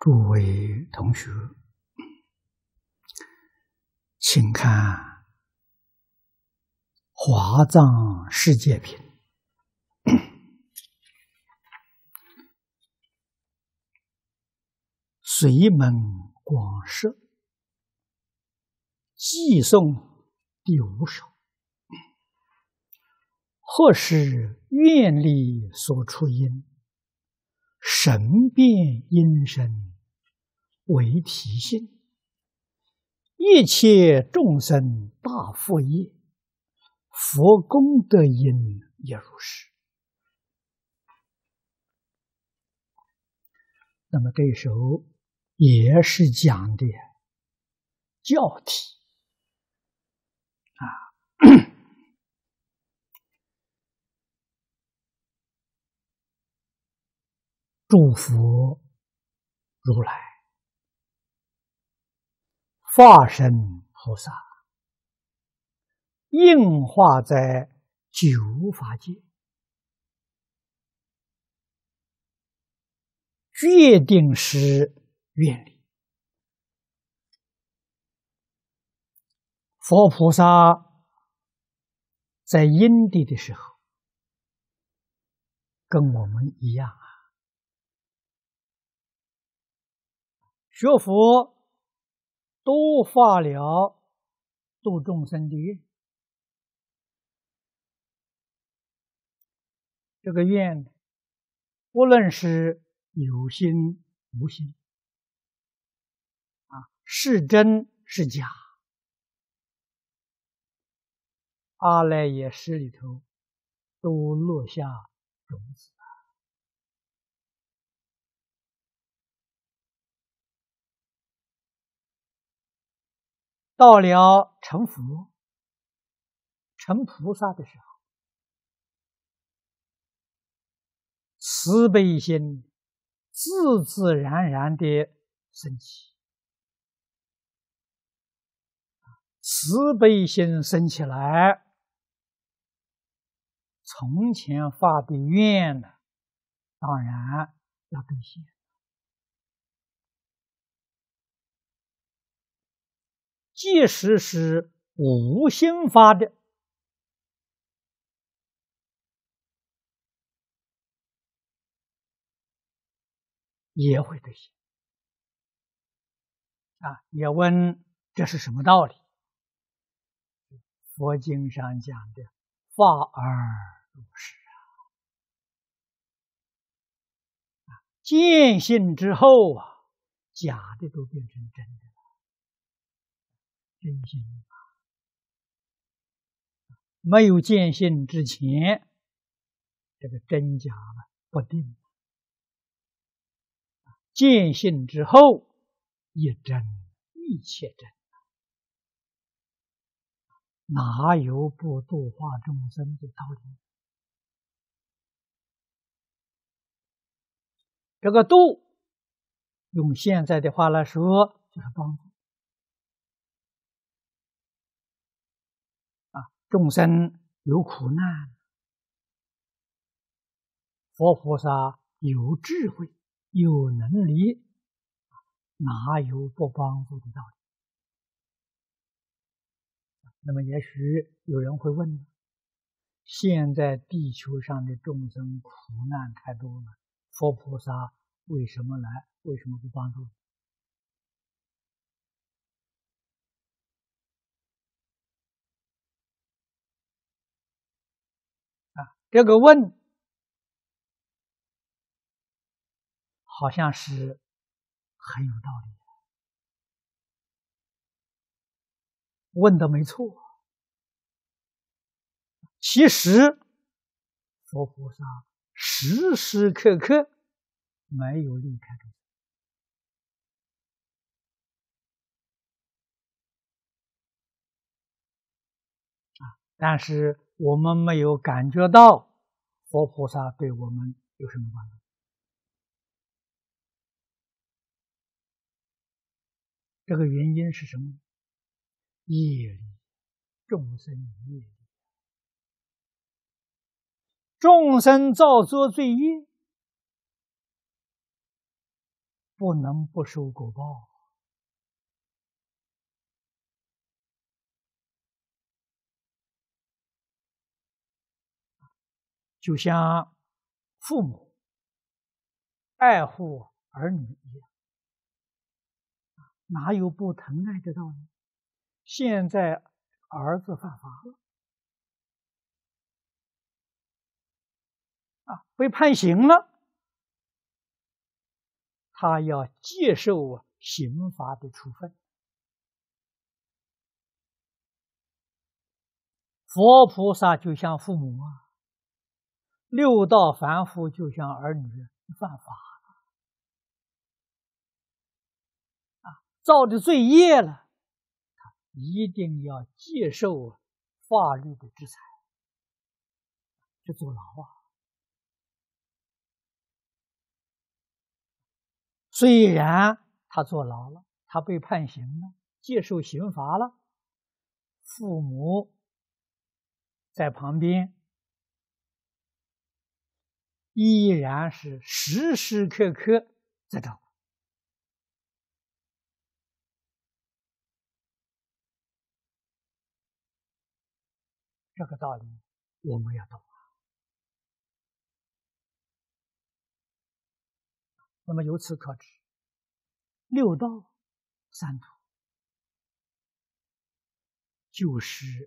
诸位同学，请看《华藏世界品》随门广摄寄送第5首。或是愿力所出因，神变因身为体性，一切众生大福业，佛功德因也如是。那么这首也是讲的教体祝福如来化身菩萨应化在9法界，决定是愿力。佛菩萨在因地的时候跟我们一样学佛都发了度众生的愿，这个愿无论是有心无心是真是假，阿赖耶识里头都落下种子。到了成佛、成菩萨的时候，慈悲心自自然然的升起，慈悲心升起来，从前发的愿呢，当然要兑现。即使是无心发的，也会兑现。也问这是什么道理？佛经上讲的法而如是见性之后假的都变成真的了。真心没有见性之前，这个真假不定。见性之后，一真一切真，哪有不度化众生的道理？这个度，用现在的话来说，就是帮助。众生有苦难，佛菩萨有智慧、有能力，哪有不帮助的道理？那么也许有人会问，现在地球上的众生苦难太多了，佛菩萨为什么不帮助？这个问好像是很有道理，问得没错。其实佛菩萨时时刻刻没有离开众生，但是我们没有感觉到佛菩萨对我们有什么帮助。这个原因是什么？业力，众生业力，众生造作罪业， 不能不受果报。就像父母爱护儿女一样，哪有不疼爱的道理？现在儿子犯法了，被判刑了，他要接受刑罚的处分。佛菩萨就像父母六道凡夫就像儿女，犯法造的罪业了，他一定要接受法律的制裁，去坐牢虽然他坐牢了，他被判刑了，接受刑罚了，父母在旁边依然是时时刻刻在照顾。这个道理我们要懂。那么由此可知，六道三途就是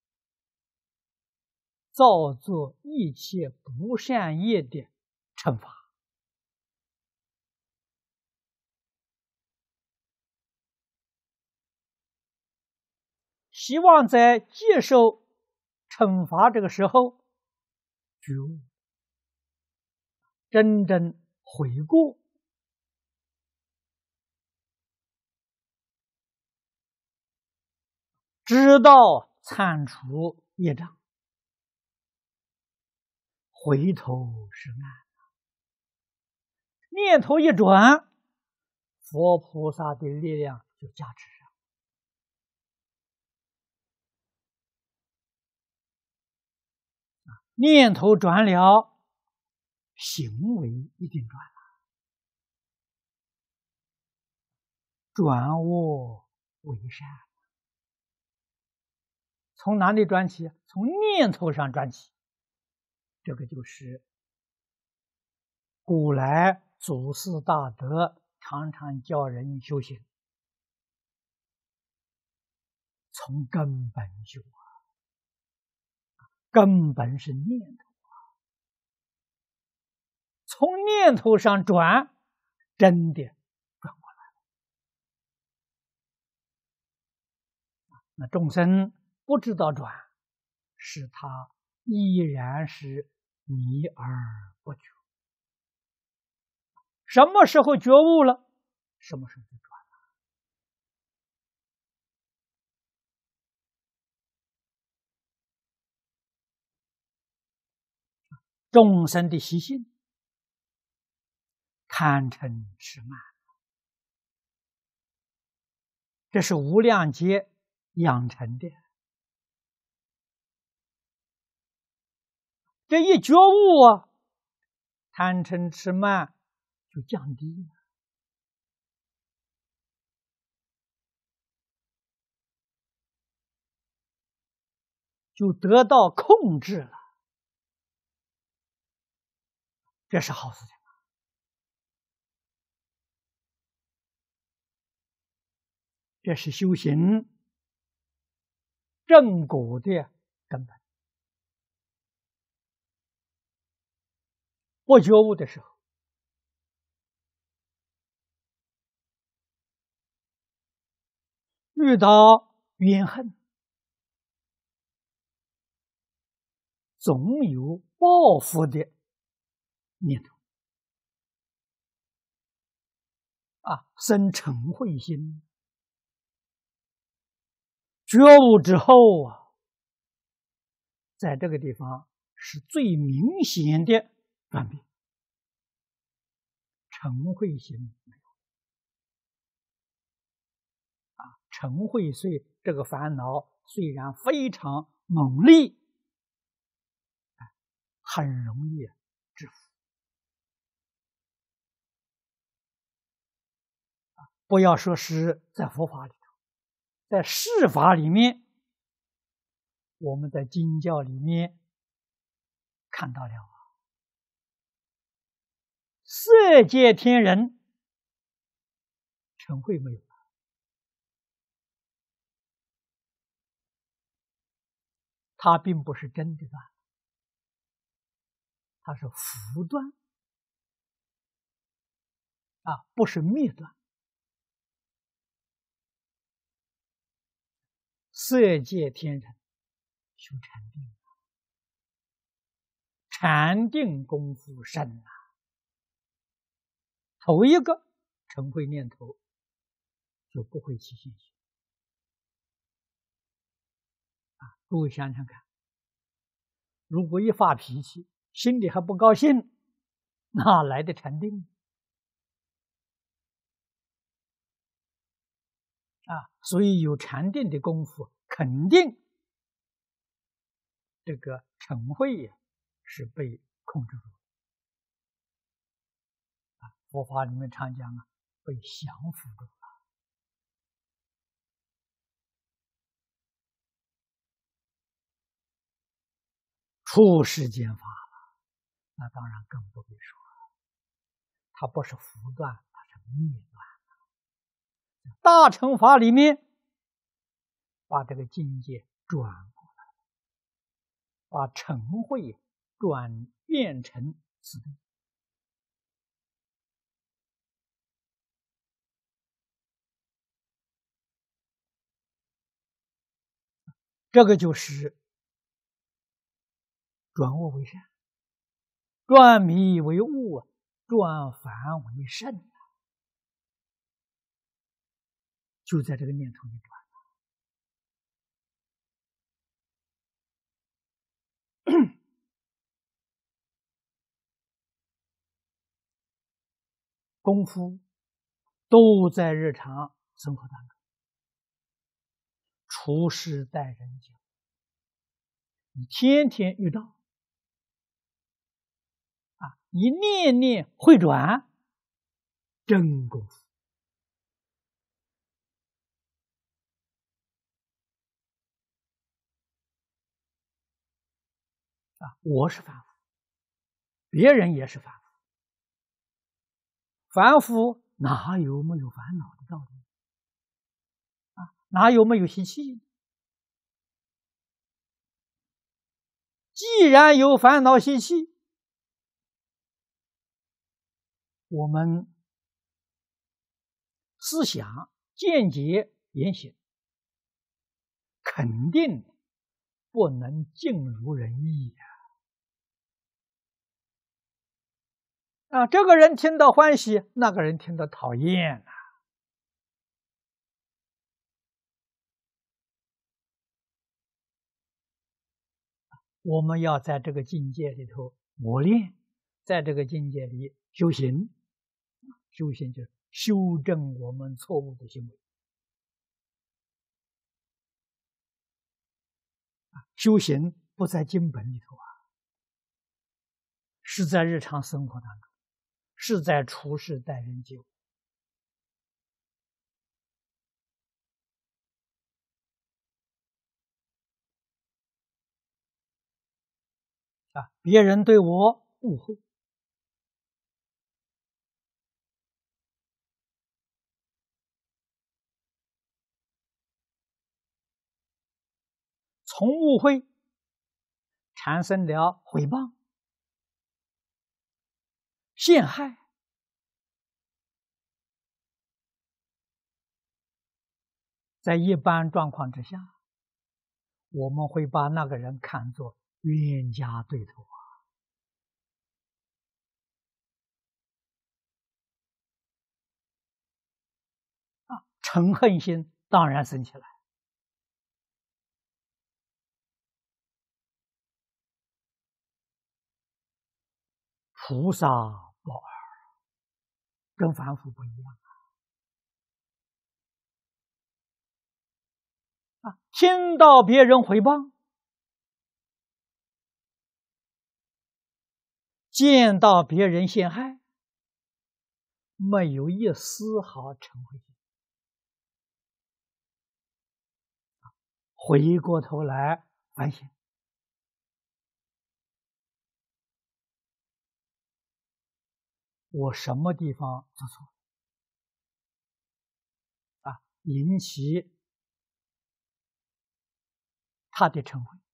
造作一切不善业的惩罚。希望在接受惩罚这个时候觉悟，真正悔过，知道铲除业障，回头是岸。念头一转，佛菩萨的力量就加持上。念头转了，行为一定转了。转恶为善，从哪里转起？从念头上转起。这个就是古来祖师大德常常教人修行，从根本修根本是念头从念头上转，真的转过来了。那众生不知道转，使他依然是迷而不觉。什么时候觉悟了，什么时候就转了。众生的习性，贪嗔痴慢，这是无量劫养成的。这一觉悟贪嗔痴慢就降低了，就得到控制了。这是好事情。这是修行正果的根本。不觉悟的时候，遇到怨恨，总有报复的念头生嗔恚心。觉悟之后在这个地方是最明显的转变。嗔恚心没有嗔恚这个烦恼虽然非常猛烈，很容易制服。 不要说是在佛法里头，在世法里面，我们在经教里面看到了色界天人成慧没有？它并不是真的断，它是浮断不是灭断。色界天人修禅定，禅定功夫深头一个成慧念头就不会起现行诸位想想看，如果一发脾气，心里还不高兴，哪来的禅定所以有禅定的功夫，肯定这个嗔恚是被控制住佛法里面常讲被降服住了。出世间法了，那当然更不必说了，它不是浮断，它是灭断。大乘法里面把这个境界转过来，把嗔恚转变成自度。这个就是转恶为善，转迷为悟，转凡为圣就在这个念头里转。功夫都在日常生活当中，处事待人接物，你天天遇到你念念会转，真功夫我是凡夫，别人也是凡夫，凡夫哪有没有烦恼的道理哪有没有习气？既然有烦恼习气，我们思想、见解、言行肯定不能尽如人意这个人听到欢喜，那个人听到讨厌我们要在这个境界里头磨练，在这个境界里修行，修行就是修正我们错误的行为修行不在经本里头是在日常生活当中，是在处事待人接物别人对我误会，从误会产生了诽谤、陷害，在一般状况之下，我们会把那个人看作冤家对头嗔恨心当然生起来。菩萨不二，跟凡夫不一样听到别人诽谤，见到别人陷害，没有一丝毫嗔恚心回过头来反省，我什么地方做错啊，引起他的嗔恚，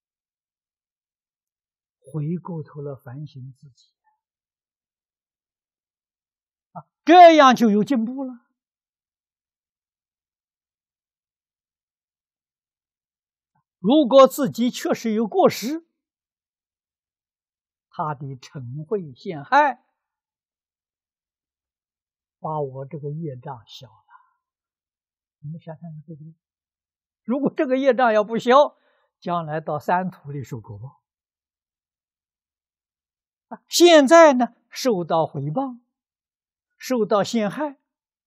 回过头来反省自己啊，这样就有进步了。如果自己确实有过失，他的嗔恚陷害，把我这个业障消了。你们想想看，对不对？如果这个业障要不消，将来到三途里受果报。现在呢，受到回谤，受到陷害，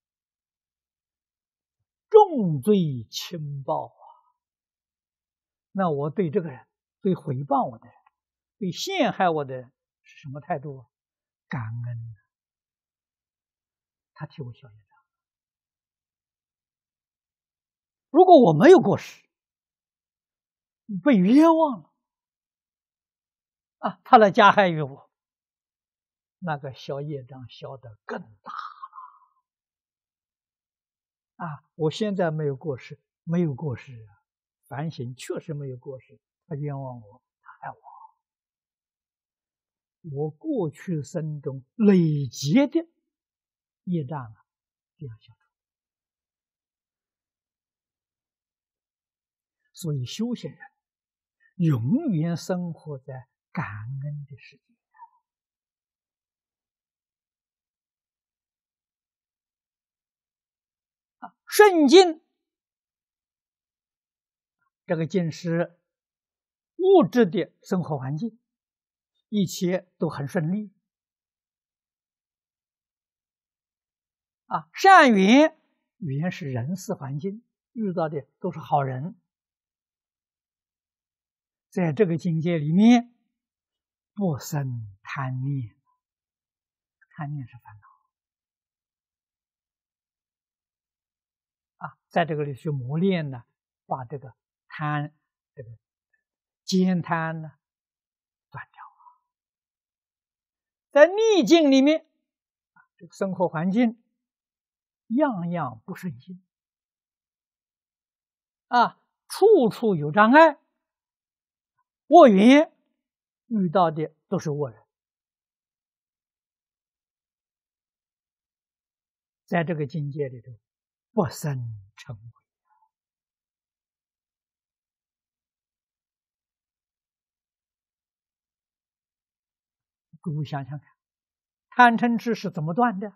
重罪轻报啊！那我对这个人，对回谤我的人，对陷害我的人是什么态度啊？感恩，他替我消业障。如果我没有过失，被冤枉了啊，他来加害于我，那个消业障消得更大了啊！我现在没有过失，没有过失啊，反省确实没有过失，他冤枉我，他害我过去生中累积的业障啊，这样消除。所以修行人永远生活在感恩的世界啊。顺境，这个境是物质的生活环境，一切都很顺利啊。善缘，缘是人事环境，遇到的都是好人。在这个境界里面，不生贪念，贪念是烦恼啊。在这个里去磨练呢，把这个贪、这个奸贪呢断掉。在逆境里面，这个生活环境样样不顺心啊，处处有障碍，恶缘遇到的都是恶人。在这个境界里头，不生嗔恚。各位想想看，贪嗔痴是怎么断的？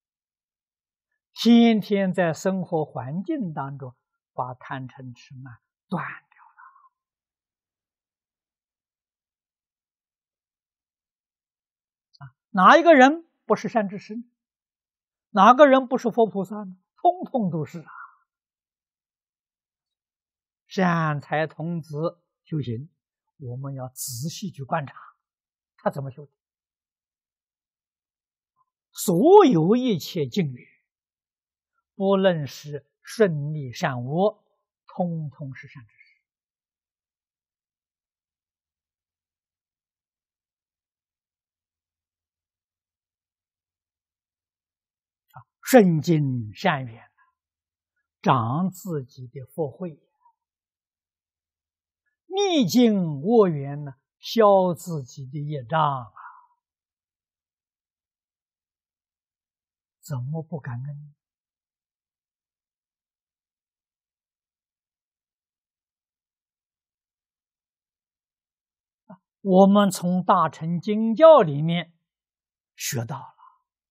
天天在生活环境当中把贪嗔痴慢断掉了啊！哪一个人不是善知识呢？哪个人不是佛菩萨呢？通通都是啊！善财童子修行，我们要仔细去观察他怎么修的。所有一切境遇，不论是顺利善恶，通通是善知识啊！顺境善缘，长自己的福慧；逆境恶缘呢，消自己的业障啊！怎么不感恩？我们从大乘经教里面学到了，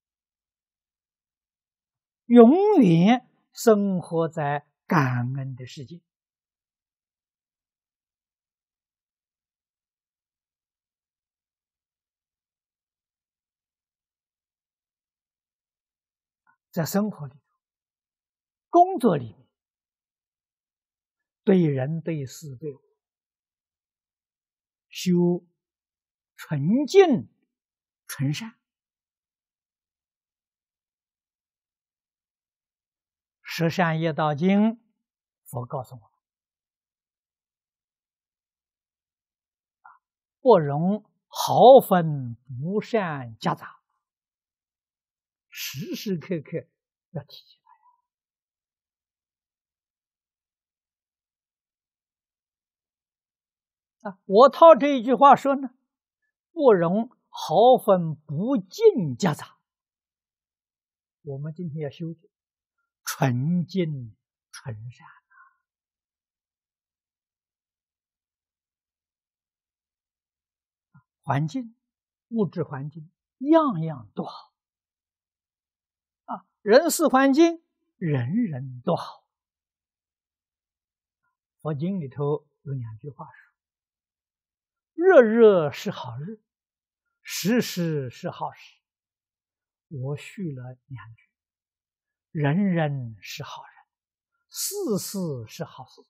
永远生活在感恩的世界。在生活里头、工作里面，对人、对事、对物，修纯净、纯善。十善业道经，佛告诉我们， 不容毫分不善夹杂，时时刻刻要提起来啊！我套这一句话说呢，不容毫分不净夹杂。我们今天要修的纯净纯善，环境物质环境样样都好啊，人事环境人人都好。佛经里头有2句话说：日日是好日，时时是好时。我续了2句：人人是好人，事事是好事。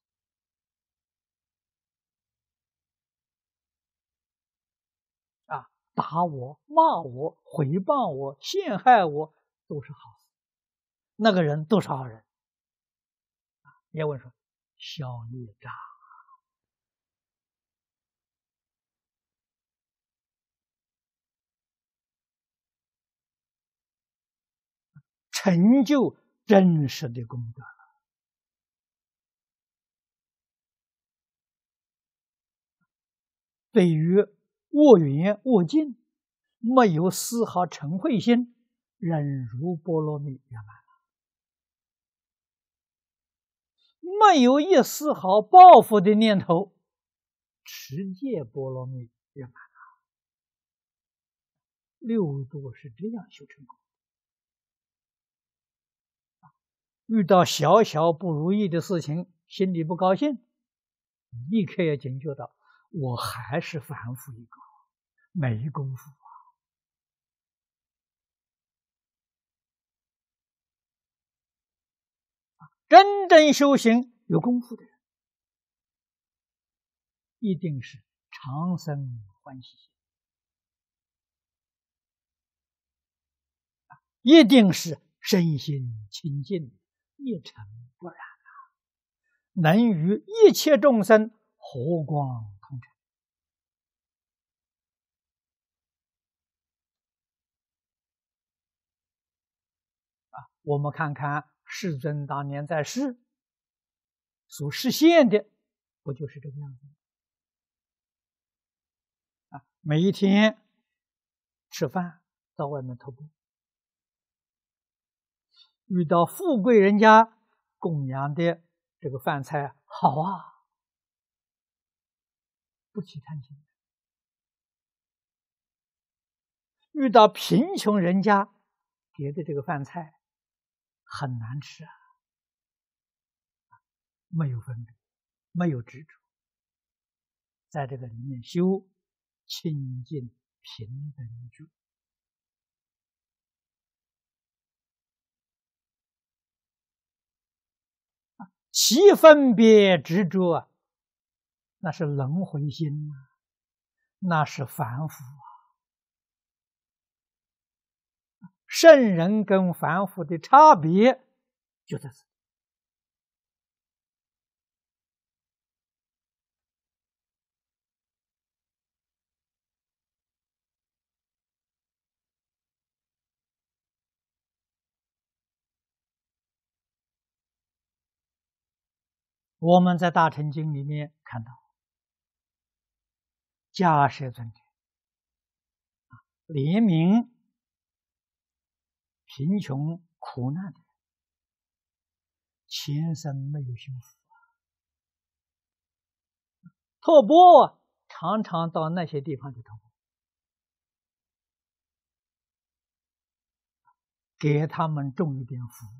啊，打我、骂我、诽谤我、陷害我，都是好事。那个人都是好人。叶问说：消业障。成就真实的功德。对于恶缘恶境，没有丝毫嗔恚心，忍辱波罗蜜圆满了；没有一丝毫报复的念头，持戒波罗蜜圆满了。六度是这样修成功。遇到小小不如意的事情，心里不高兴，立刻要警觉到，我还是凡夫一个，没功夫啊！真正修行有功夫的人，一定是常生欢喜心，一定是身心清净，一尘不染能与一切众生和光同尘。我们看看世尊当年在世所实现的，不就是这个样子吗？每一天吃饭到外面徒步，遇到富贵人家供养的这个饭菜好啊，不起贪心；遇到贫穷人家给的这个饭菜很难吃啊，没有分别，没有执着，在这个里面修清净平等觉。其分别执着啊，那是轮回心啊，那是凡夫啊。圣人跟凡夫的差别就在此。我们在大乘经里面看到，迦叶尊者怜悯贫穷苦难的人，前生没有修福托钵常常到那些地方去托钵，给他们种一点福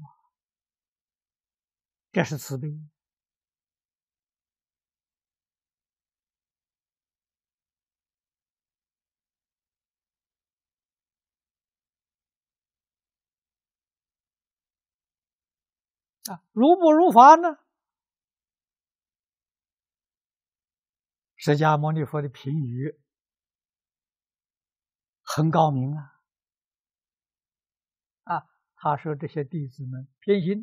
这是慈悲。如不如法呢？释迦牟尼佛的评语很高明他说这些弟子们偏心，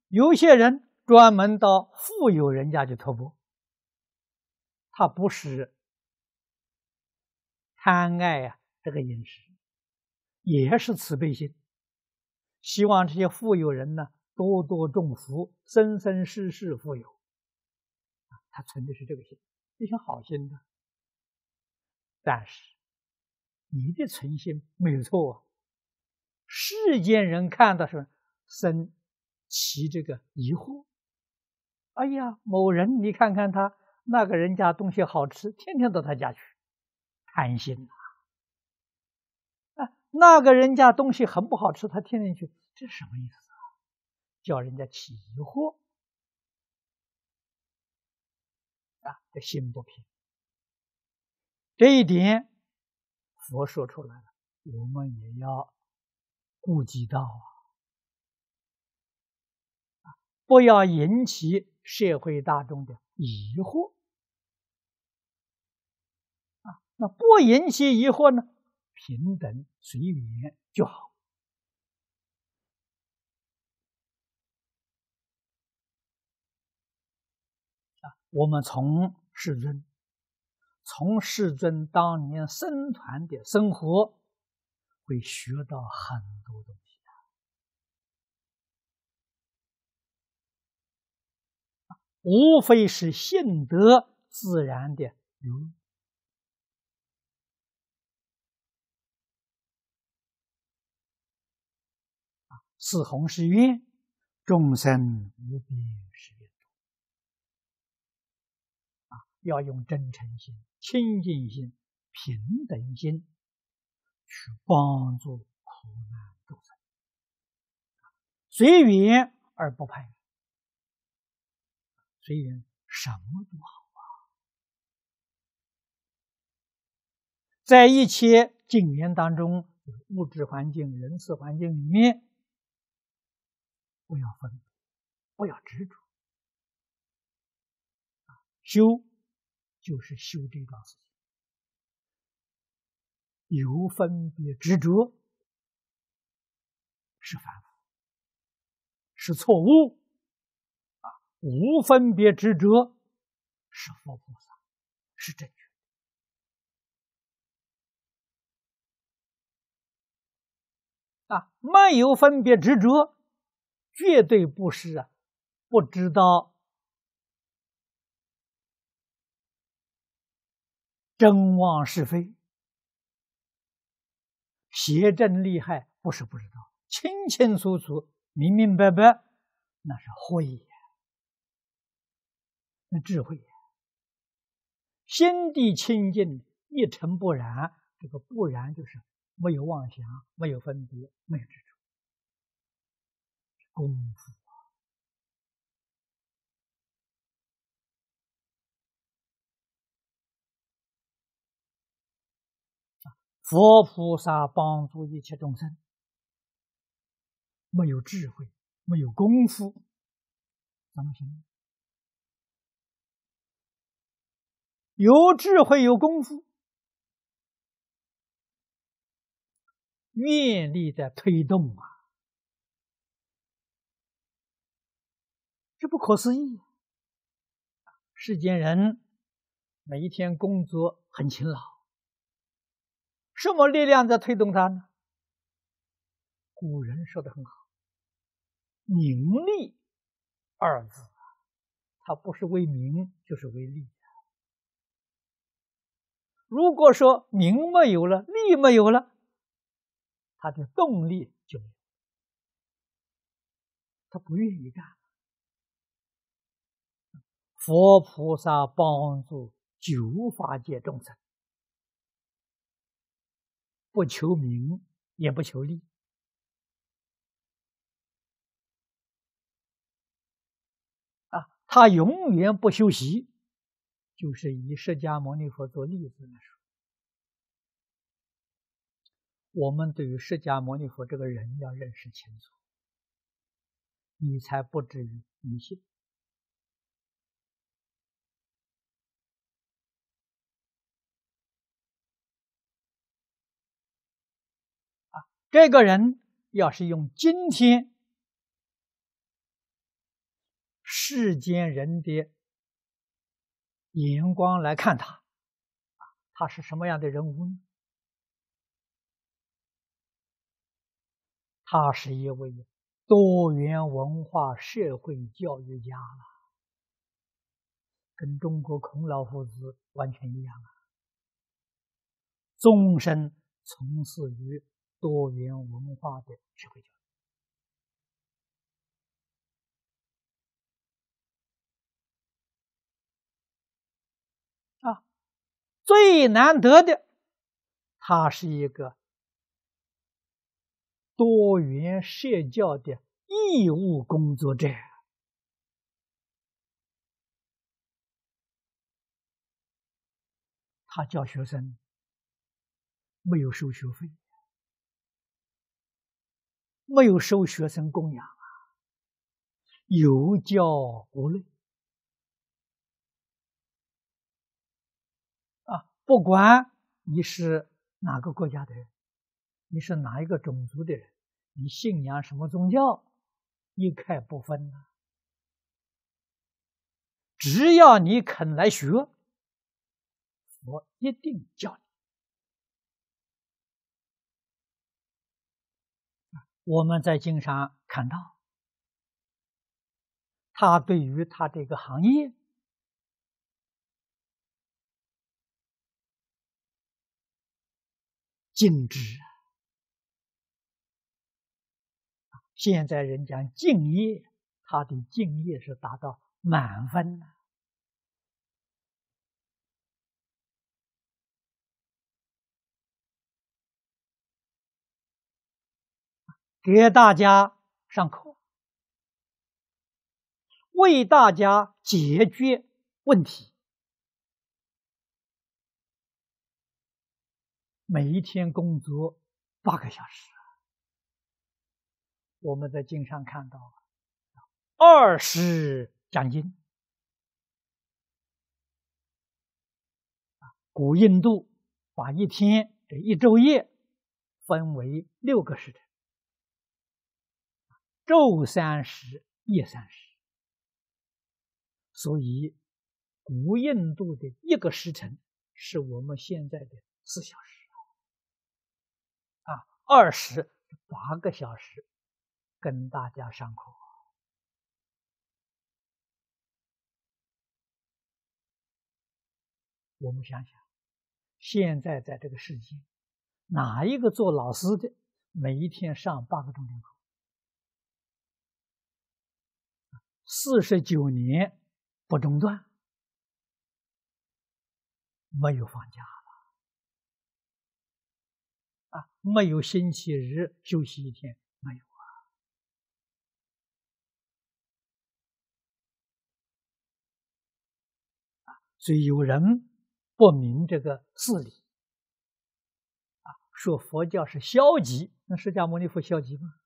有些人专门到富有人家去托钵，他不是贪爱这个饮食，也是慈悲心，希望这些富有人呢多多种福，生生世世富有。他存的是这个心，这些好心的。但是你的存心没有错啊，世间人看到是生起这个疑惑。哎呀，某人你看看他那个人家东西好吃，天天到他家去，贪心啊！那个人家东西很不好吃，他天天去，这是什么意思啊？叫人家起疑惑啊，这心不平。这一点佛说出来了，我们也要顾及到啊，不要引起社会大众的疑惑啊。那不引起疑惑呢，平等随缘就好啊。我们从世尊当年僧团的生活，会学到很多东西无非是性德自然的流露是弘是愿，众生无边誓愿要用真诚心、清净心、平等心去帮助苦难众生，随缘而不攀缘，随缘什么都好。在一切境缘当中，物质环境、人事环境里面，不要分别，不要执着。修就是修这桩事情，有分别执着是凡夫，是错误啊；无分别执着是佛菩萨，是正确。没有分别执着，绝对不是不知道真妄是非，邪正利害，不是不知道，清清楚楚、明明白白，那是慧呀，那智慧呀。心地清净，一尘不染，这个不染就是没有妄想，没有分别，没有执着，功夫佛菩萨帮助一切众生，没有智慧，没有功夫，怎么行？有智慧有功夫，愿力在推动这不可思议。世间人每一天工作很勤劳，什么力量在推动他呢？古人说得很好，名利二字，它不是为名就是为利。如果说名没有了，利没有了，他的动力就没有，他不愿意干。佛菩萨帮助九法界众生，不求名也不求利，他永远不修习，就是以释迦牟尼佛做例子来说。我们对于释迦牟尼佛这个人要认识清楚，你才不至于迷信。这个人要是用今天世间人的眼光来看他，他是什么样的人物呢？他是一位多元文化社会教育家了，跟中国孔老夫子完全一样啊！终身从事于多元文化的社会教育啊，最难得的，他是一个多元社教的义务工作者。他教学生没有收学费，没有收学生供养啊，有教无类啊！不管你是哪个国家的人，你是哪一个种族的人，你信仰什么宗教，一概不分啊！只要你肯来学，我一定教你。我们在经上看到，他对于他这个行业尽职。现在人讲敬业，他的敬业是达到满分的。给大家上课，为大家解决问题，每一天工作8个小时。我们在经上看到20讲经。古印度把一天这一昼夜分为6个时辰，昼30，夜30。所以古印度的1个时辰是我们现在的4小时啊，28个小时跟大家上课。我们想想，现在在这个世界，哪一个做老师的每一天上8个钟头课？49年不中断，没有放假了啊，没有星期日休息1天，没有啊。所以有人不明这个事理啊，说佛教是消极，那释迦牟尼佛消极吗？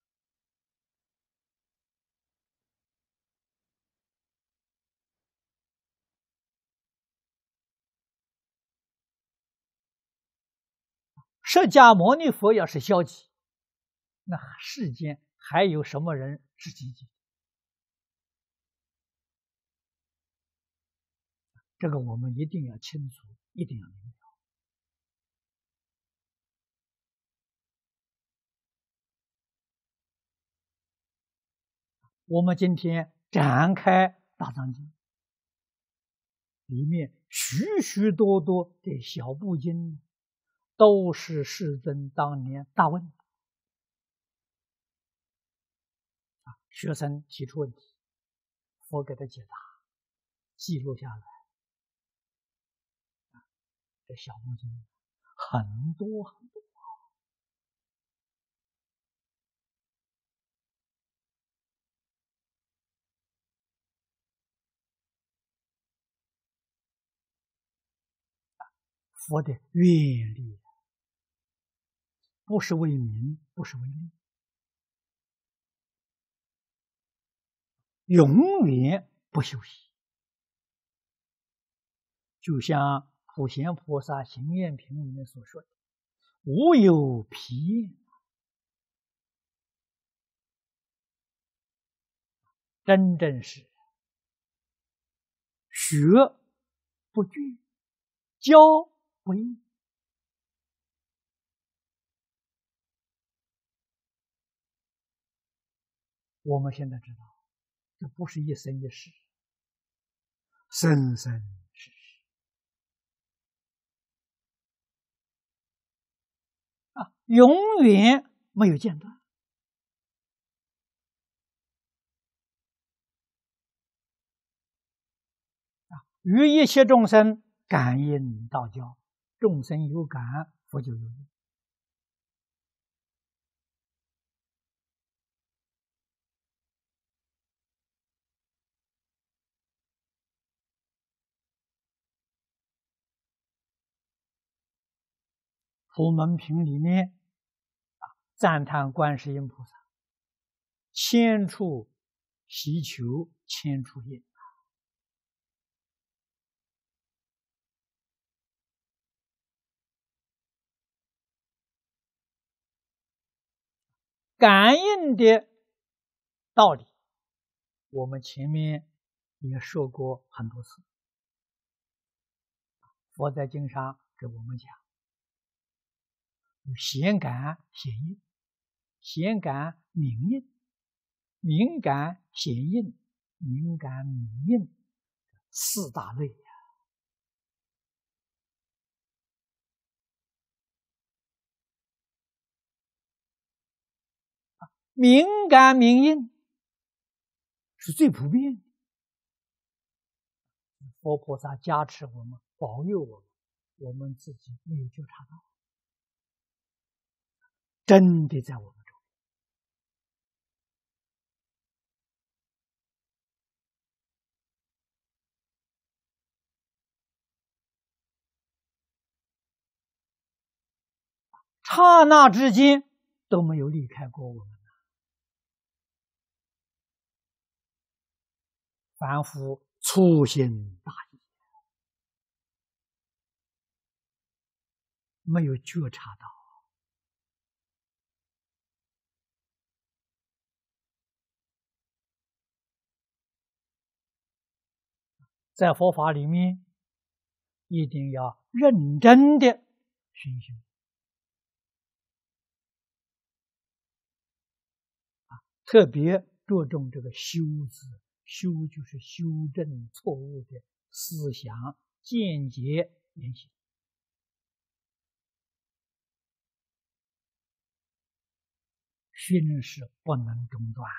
释迦牟尼佛要是消极，那世间还有什么人是积极？这个我们一定要清楚，一定要明了。我们今天展开大藏经，里面许许多多的小部经，都是世尊当年大问学生提出问题，佛给他解答，记录下来。这小部经很多很多。佛的愿力不是为名，不是为利，永远不休息。就像普贤菩萨行愿品里面所说的，无有疲厌，真正是学不倦，教不厌。我们现在知道，这不是一生一世，生生世世啊，永远没有间断啊！于一切众生感应道交，众生有感，佛就有应。普门品里面赞叹观世音菩萨，千处祈求千处应，感应的道理，我们前面也说过很多次。佛在经上给我们讲，显感显应，显感明应，明感显应，明感明应，四大类呀。明感明应是最普遍的，佛菩萨加持我们，保佑我们，我们自己没有觉察到，真的在我们中。刹那之间都没有离开过我们。凡夫粗心大意，没有觉察到。在佛法里面，一定要认真的熏修。特别着重这个修字，修就是修正错误的思想、见解、言行。熏是不能中断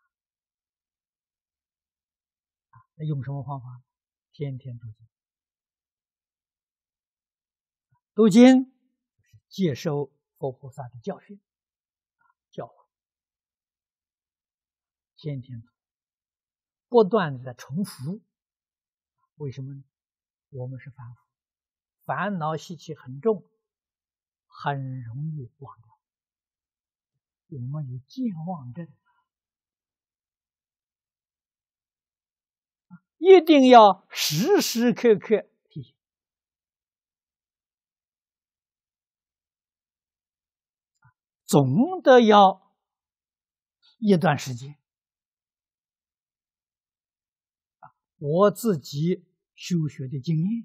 那用什么方法？天天读经，读经就是接受佛菩萨的教训、教诲，天天读，不断的在重复。为什么呢？我们是凡夫，烦恼习气很重，很容易忘掉。我们有健忘症，一定要时时刻刻提醒。总得要一段时间。我自己修学的经验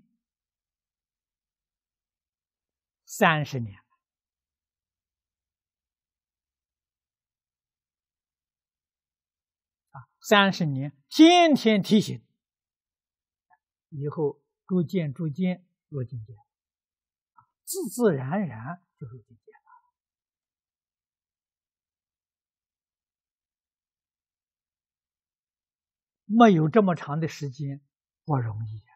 30年，30年天天提醒，以后逐渐入境界，自自然然就入境界了。没有这么长的时间不容易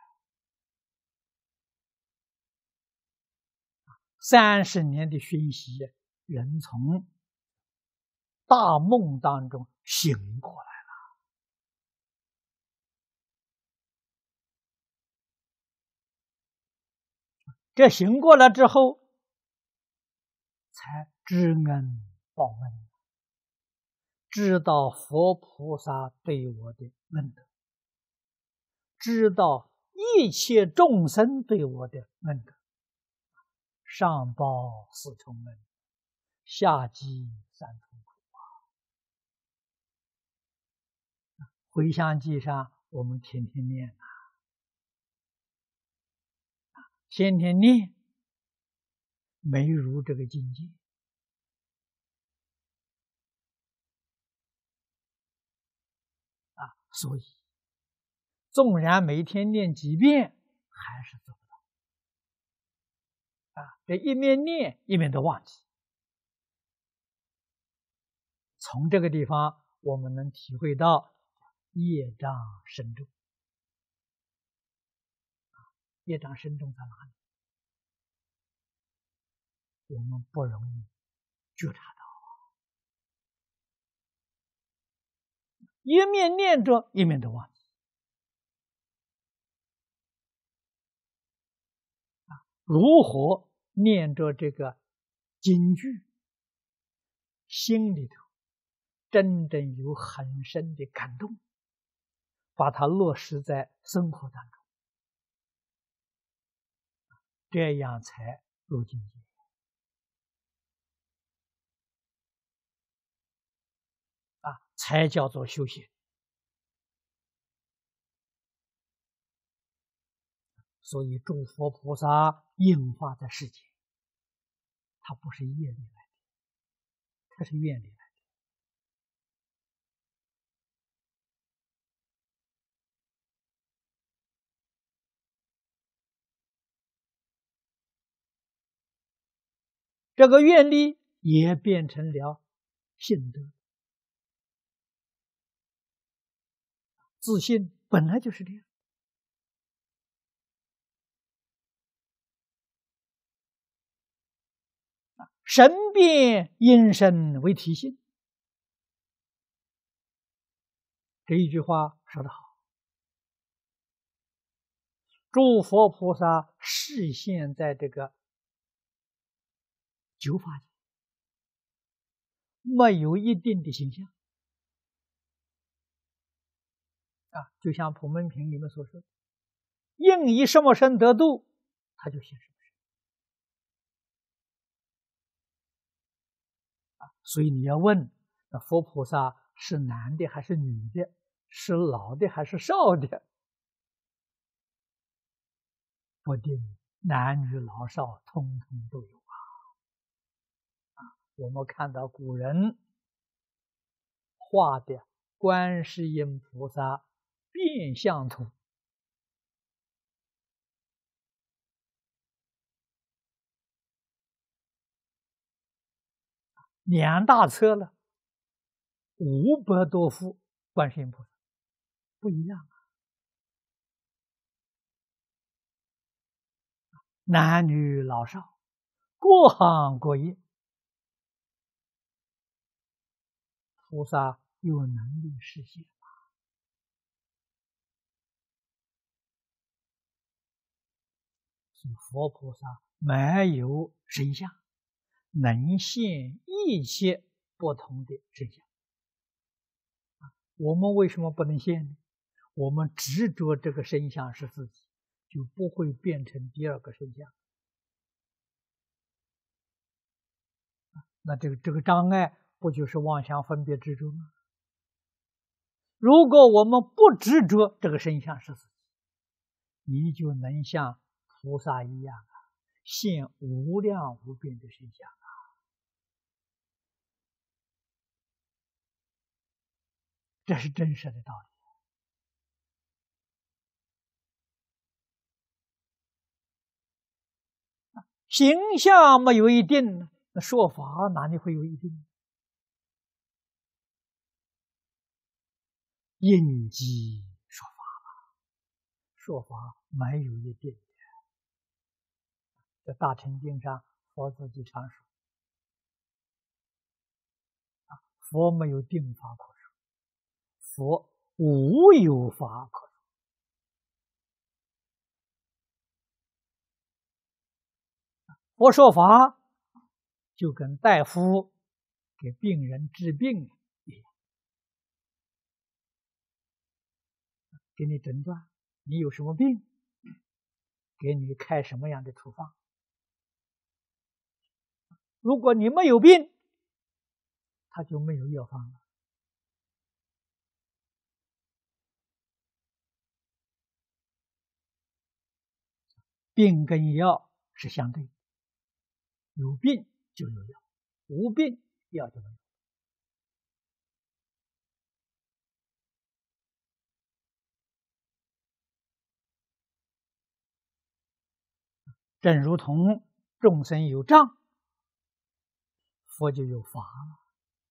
30年的熏习，人从大梦当中醒过来了。这醒过来之后，才知恩报恩，知道佛菩萨对我的恩德，知道一切众生对我的恩德，上报四重恩，下济三途苦回向记上我们天天念天天念，没入这个境界啊，所以纵然每天念几遍，还是做不到啊。这一面念一面都忘记。从这个地方，我们能体会到业障深重。业障深重在哪里？我们不容易觉察到。一面念着，一面都忘记。如何念着这个经句，心里头真正有很深的感动，把它落实在生活当中，这样才入境界啊，才叫做修行。所以诸佛菩萨应化在世间，它不是业力来的，它是愿力来的。这个愿力也变成了信德，自信本来就是这样。神变因身为体性，这一句话说得好。诸佛菩萨示现在这个九法界，没有一定的形象啊，就像普门品里面所说，应以什么身得度，他就现什么身啊。所以你要问，那佛菩萨是男的还是女的，是老的还是少的，不定，男女老少通通都有啊。我们看到古人画的观世音菩萨变相图，两大册了，500多幅观世音菩萨，不一样啊。男女老少，各行各业，菩萨有能力实现。所以佛菩萨没有身相，能现一切不同的身相。我们为什么不能现呢？我们执着这个身相是自己，就不会变成第二个身相。那这个障碍不就是妄想分别执着吗？如果我们不执着这个身相是自己，你就能像菩萨一样啊，现无量无边的身相啊。这是真实的道理。形象没有一定，那说法哪里会有一定？应机说法，说法没有一定的。在大乘经上，佛自己常说，佛没有定法可说，佛无有法可说。佛说法就跟大夫给病人治病一样，给你诊断你有什么病，给你开什么样的处方。如果你没有病，他就没有药方了。 病跟药是相对的，有病就有药，无病药就没有。正如同众生有障，佛就有法了。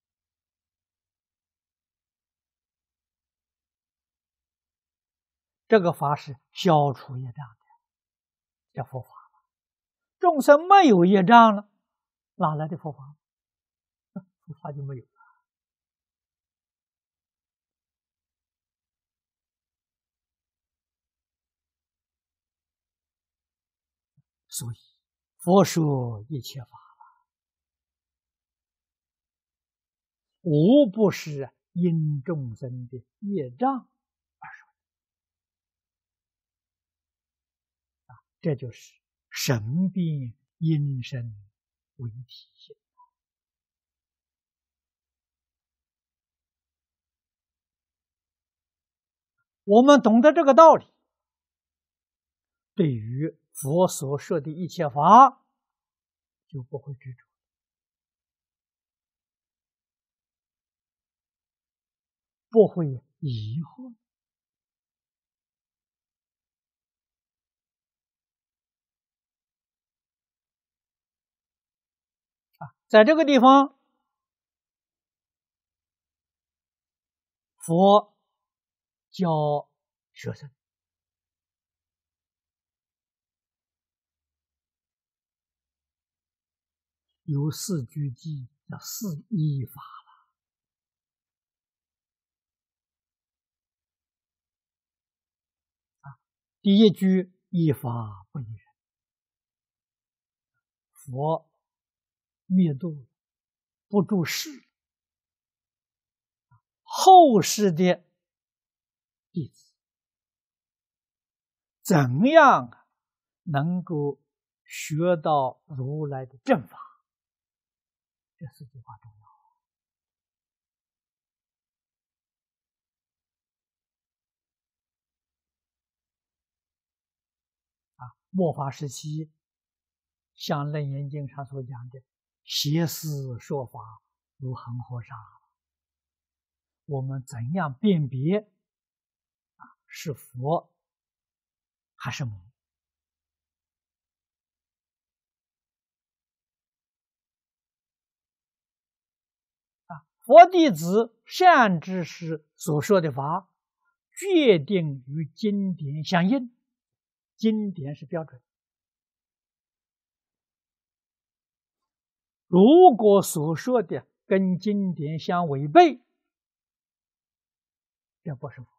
这个法是消除业障的，叫佛法。众生没有业障了，哪来的佛法？佛法就没有了。所以佛说一切法，无不是因众生的业障而说的。这就是神变因身为体现。我们懂得这个道理，对于佛所说的一切法，就不会执着，不会疑惑。在这个地方，佛教学生有四句偈，叫四依法了。第一句依法不依人，佛灭度不住世，后世的弟子怎样能够学到如来的正法？这四句话重要。末法时期，像《楞严经》上所讲的“邪思说法如恒河沙”，我们怎样辨别是佛还是魔？佛弟子善知识所说的法，决定与经典相应，经典是标准。如果所说的跟经典相违背，这不是佛法。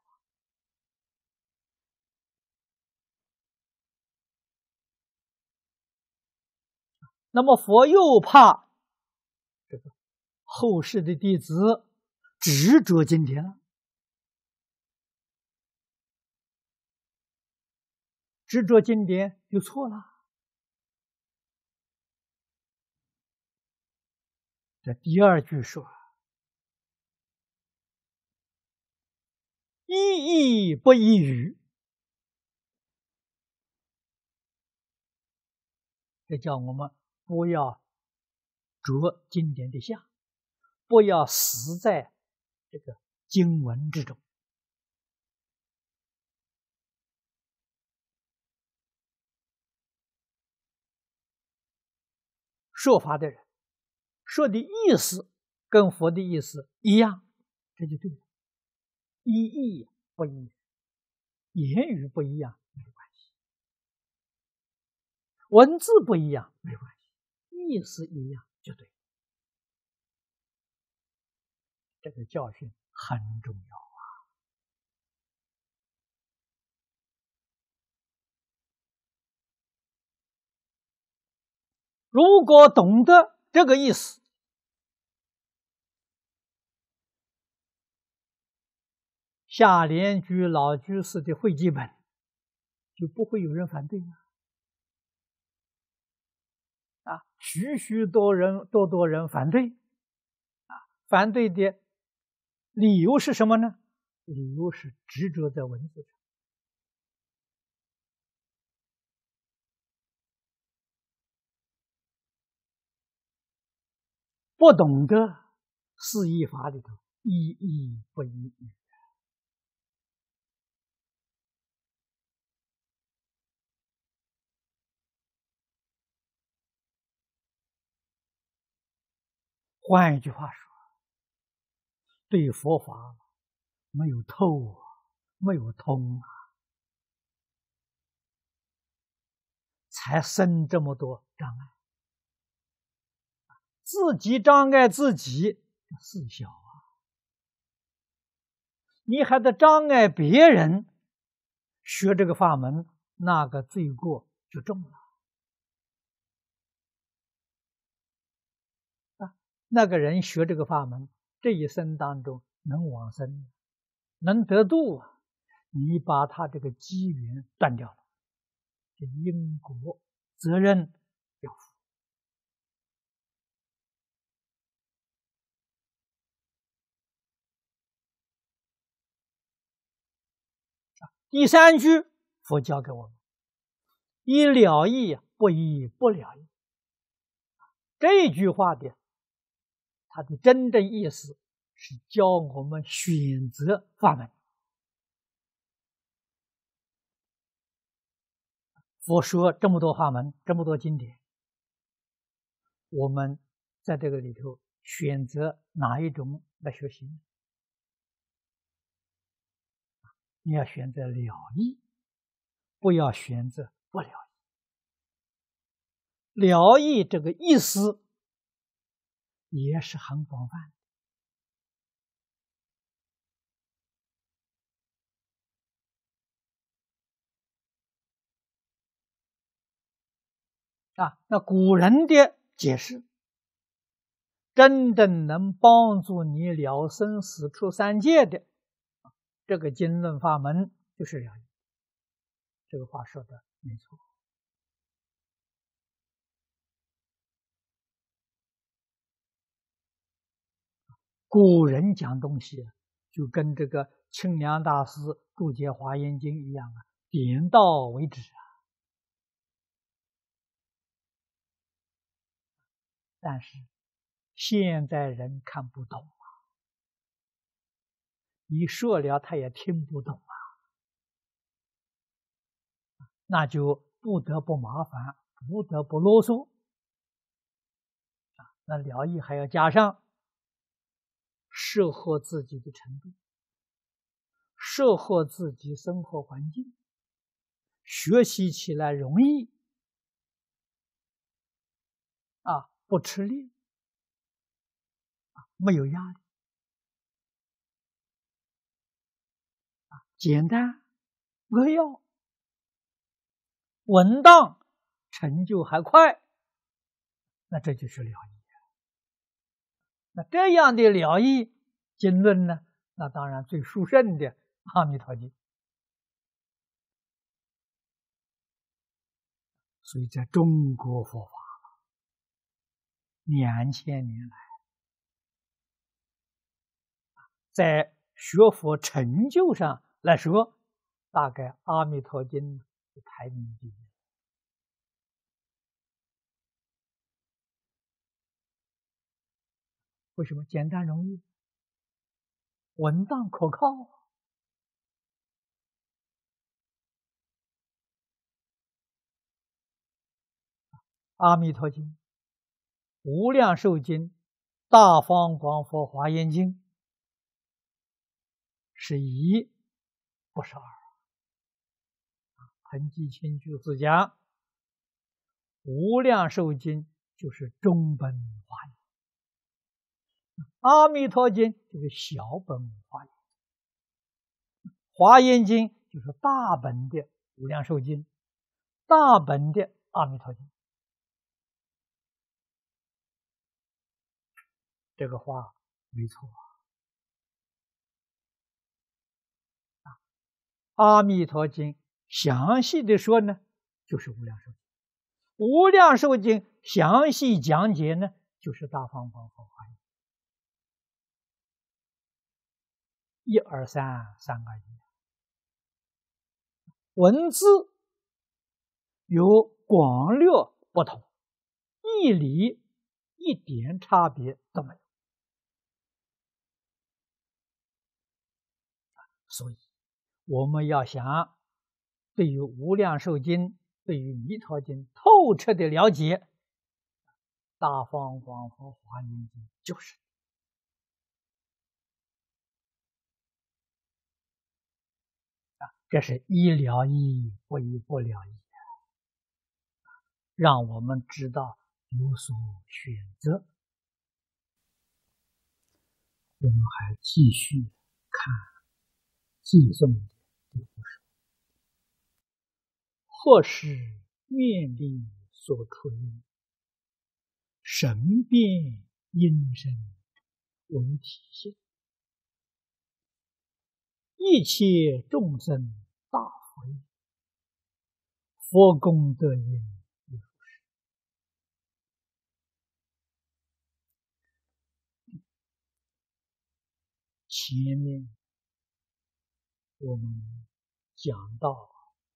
那么佛又怕这个后世的弟子执着经典了，执着经典就错了。这第二句说：“一义不一语。”这叫我们不要着经典的相，不要死在这个经文之中。说法的人说的意思跟佛的意思一样，这就对了。一义不一语，言语不一样没关系，文字不一样没关系，意思一样就对了。这个教训很重要啊！如果懂得这个意思，下莲居老居士的会记本就不会有人反对许许多人反对反对的理由是什么呢？理由是执着在文字上。 不懂得四依法里头一义不一义。换一句话说，对佛法没有透啊，没有通啊，才生这么多障碍。自己障碍自己，事小啊，你还得障碍别人学这个法门，那个罪过就重了啊。那个人学这个法门，这一生当中能往生，能得度啊，你把他这个机缘断掉了，这因果责任要负。第三句，佛教给我们：依了义，不依不了义。这句话的它的真正意思是教我们选择法门。佛说这么多法门，这么多经典，我们在这个里头选择哪一种来学习呢？你要选择了义，不要选择不了义。了义这个意思也是很广泛的啊。那古人的解释，真正能帮助你了生死出三界的这个经论法门，就是了义。这个话说的没错。古人讲东西就跟这个清凉大师注解《华严经》一样啊，点到为止啊。但是现在人看不懂啊，你说了他也听不懂啊，那就不得不麻烦，不得不啰嗦啊。那了义还要加上适合自己的程度，适合自己生活环境，学习起来容易啊，不吃力啊，没有压力啊，简单扼要，稳当，成就还快，那这就是了义。那这样的了义经论呢，那当然最殊胜的《阿弥陀经》。所以在中国佛法2000年来，在学佛成就上来说，大概《阿弥陀经》是排名第一。为什么？简单容易，稳当可靠。阿弥陀经、无量寿经、大方广佛华严经是一，不是二。彭基清居士讲，无量寿经就是中本华严，阿弥陀经就是小本华严，华严经就是大本的无量寿经，大本的阿弥陀经。这个话没错啊。阿弥陀经详细的说呢，就是无量寿经；无量寿经详细讲解呢，就是大方广佛华严。一二三，三个一。文字有广略不同，义理一点差别都没有。所以，我们要想对于《无量寿经》、对于《弥陀经》透彻的了解，《大方广佛华严经》就是。这是一了义，不一不了义，让我们知道有所选择。我们还继续看寄颂的第五首。或是愿力所出因，神变因身为体现，一切众生大福业，佛功德因亦复是。前面我们讲到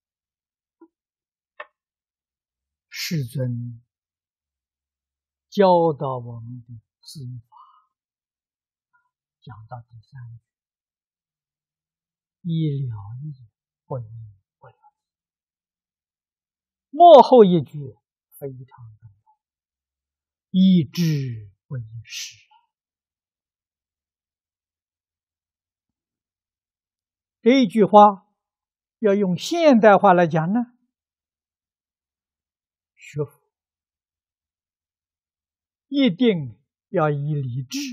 世尊教导我们的四法，讲到第三句，一了义，不一不了义。末后一句非常重要，一知不一识。这一句话要用现代话来讲呢，学佛一定要以理智，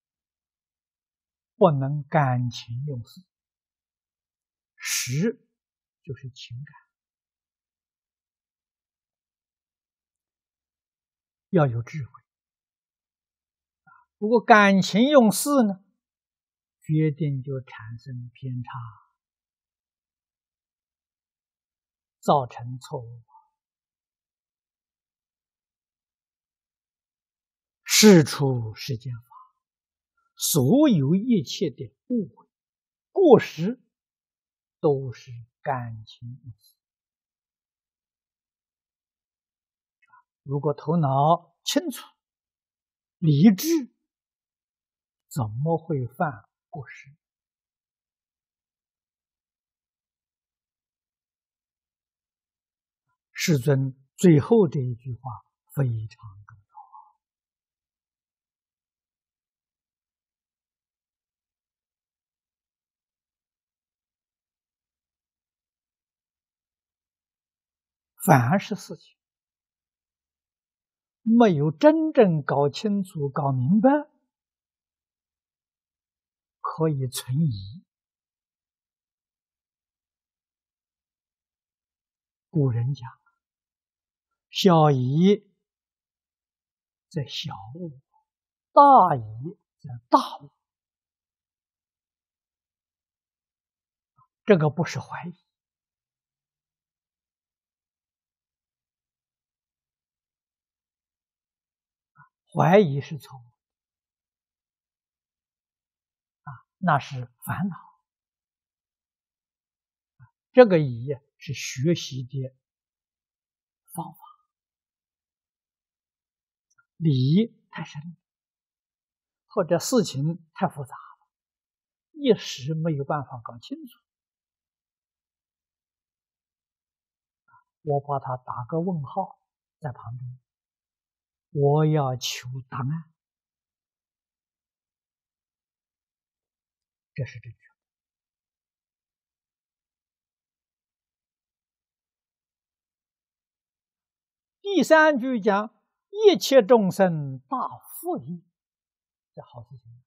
不能感情用事。识就是情感，要有智慧。如果感情用事呢，决定就产生偏差，造成错误。事出世间法，所有一切的误会、过失，都是感情用事。如果头脑清楚、理智，怎么会犯过失？世尊最后的一句话非常重要。凡是事情没有真正搞清楚、搞明白，可以存疑。古人讲，小疑在小物，大疑在大物。这个不是怀疑，怀疑是错误那是烦恼。这个疑是学习的方法，理太深了，或者事情太复杂了，一时没有办法搞清楚。我把它打个问号在旁边，我要求答案，这是正确的。第三句讲一切众生大福业，这好事情。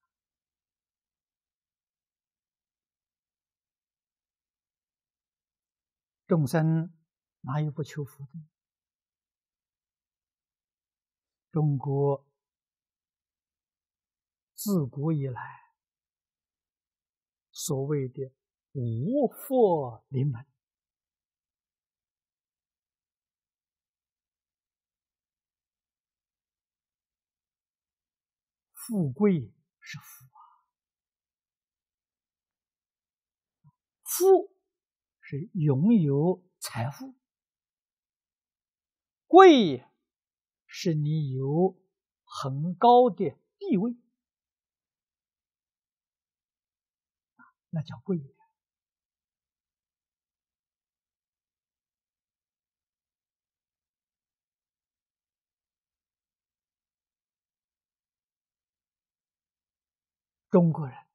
众生哪有不求福的？中国自古以来所谓的无佛临门，富贵是福富是拥有财富，贵是你有很高的地位，那叫贵人。中国人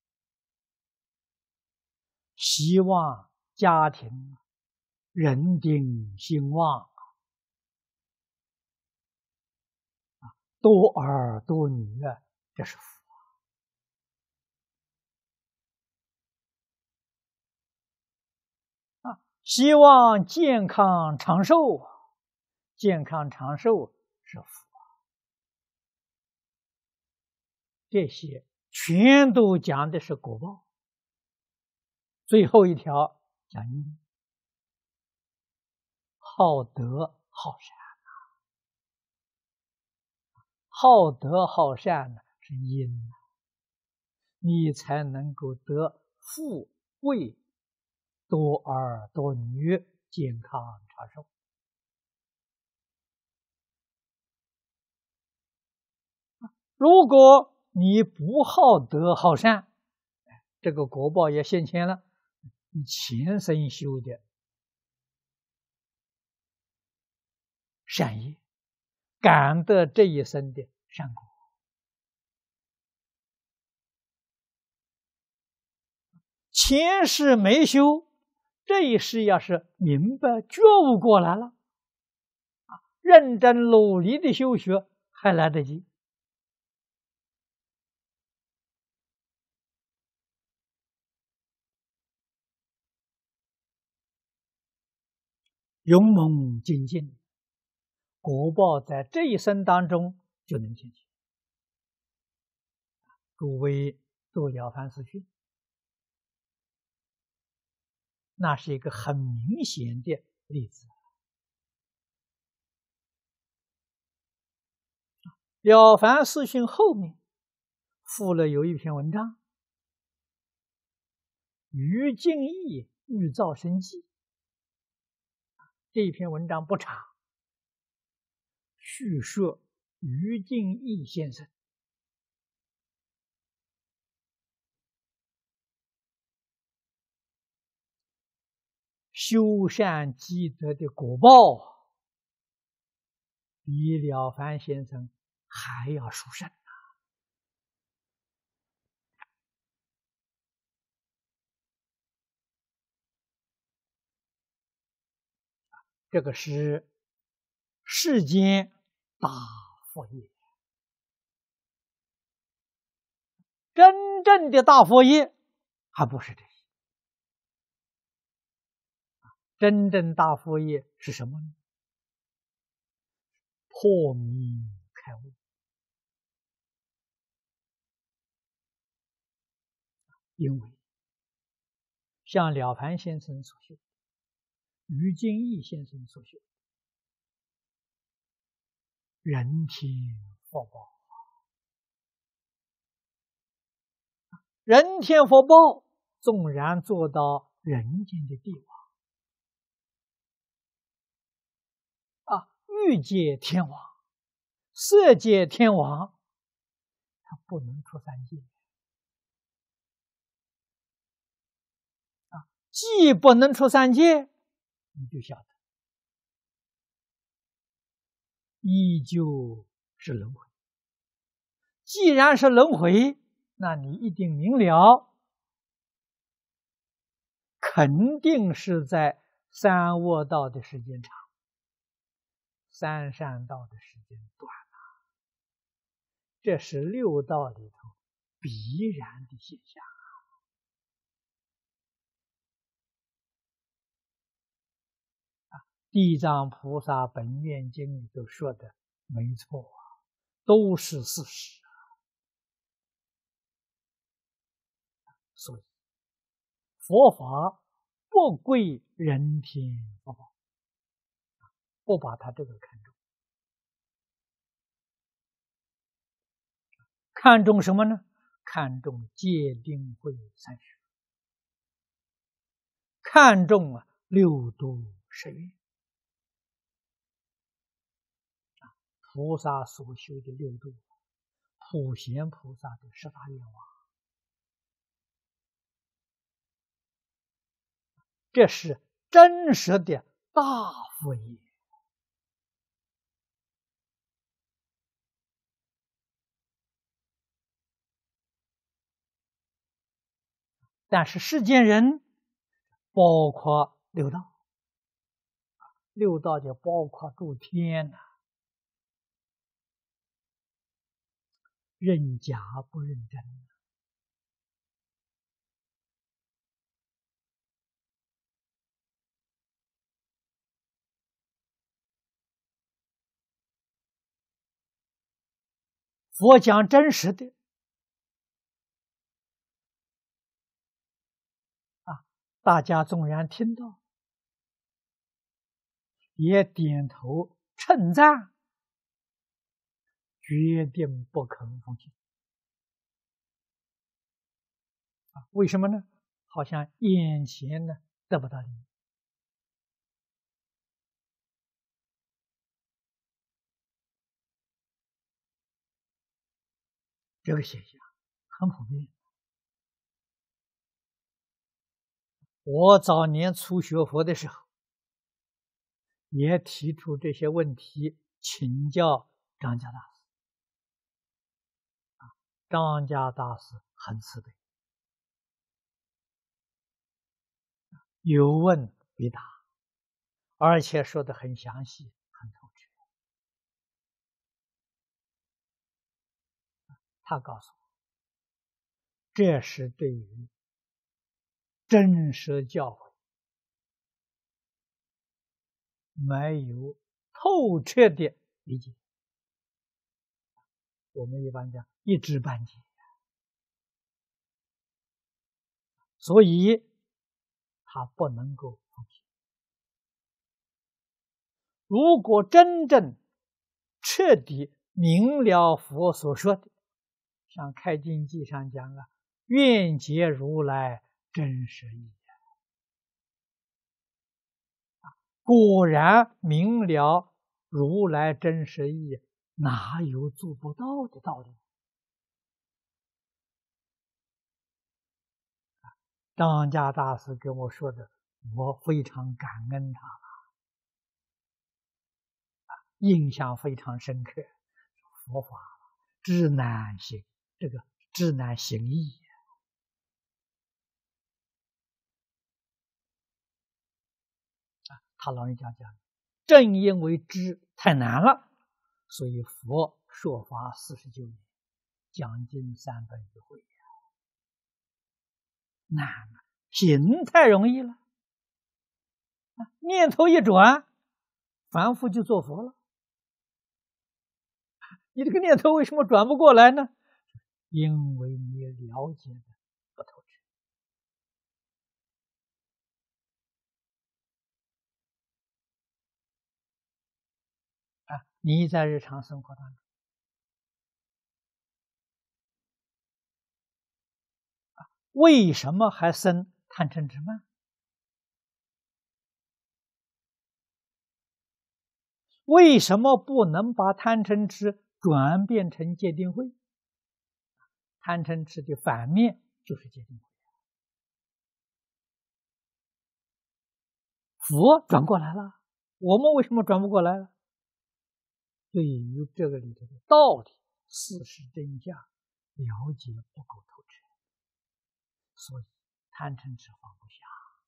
希望家庭人丁兴旺，多儿多女啊，这是福啊！希望健康长寿，健康长寿是福，这些全都讲的是果报。最后一条讲因，好德好善，好德好善呢是因，你才能够得富贵多儿多女，健康长寿。如果你不好德好善，这个果报也现前了，你前生修的善业，感得这一生的善果。前世没修，这一世要是明白觉悟过来了，认真努力的修学还来得及。勇猛精进，果报在这一生当中就能现前。诸位读了凡四训，那是一个很明显的例子。了凡四训后面附了有一篇文章，于敬义欲造生计。这一篇文章不长，叙说于敬义先生修善积德的果报，比了凡先生还要殊胜。这个是世间大佛业，真正的大佛业还不是这些。真正大佛业是什么呢？破迷开悟。因为像了凡先生所修，于敬义先生所修，人天福报，人天福报纵然做到人间的帝王欲界天王、色界天王，他不能出三界既不能出三界，你就晓得依旧是轮回。既然是轮回，那你一定明了，肯定是在三恶道的时间长，三善道的时间短了。这是六道里头必然的现象。地藏菩萨本愿经里头说的没错都是事实所以佛法不归人天福报，不把它这个看重。看重什么呢？看重戒定慧三学，看重六度十愿， 菩萨所修的六度，普贤菩萨的十大愿望，这是真实的大福业。但是世间人，包括六道，六道就包括诸天呐，认假不认真。佛讲真实的大家纵然听到，也点头称赞，决定不肯放弃。为什么呢？好像眼前呢得不到利益。这个现象很普遍。我早年初学佛的时候，也提出这些问题，请教张家大师。张家大师很慈悲，有问必答，而且说得很详细、很透彻。他告诉我，这是对于真实教诲没有透彻的理解。我们一般讲一知半解，所以他不能够放弃。如果真正彻底明了佛所说的，像《开经记》上讲啊，愿解如来真实义。果然明了如来真实义，哪有做不到的道理？张家大师跟我说的，我非常感恩他了，印象非常深刻。佛法知难行，这个知难行易。他老人家讲，正因为知太难了，所以佛说法49年，讲经300余回。难啊，行太容易了，念头一转，凡夫就做佛了。你这个念头为什么转不过来呢？因为你了解的不透彻。你在日常生活当中，为什么还生贪嗔痴慢？为什么不能把贪嗔痴转变成戒定慧？贪嗔痴的反面就是戒定慧。佛转过来了，我们为什么转不过来了？对于这个里头的道理、事实真相了解不够透彻，所以贪嗔痴放不下，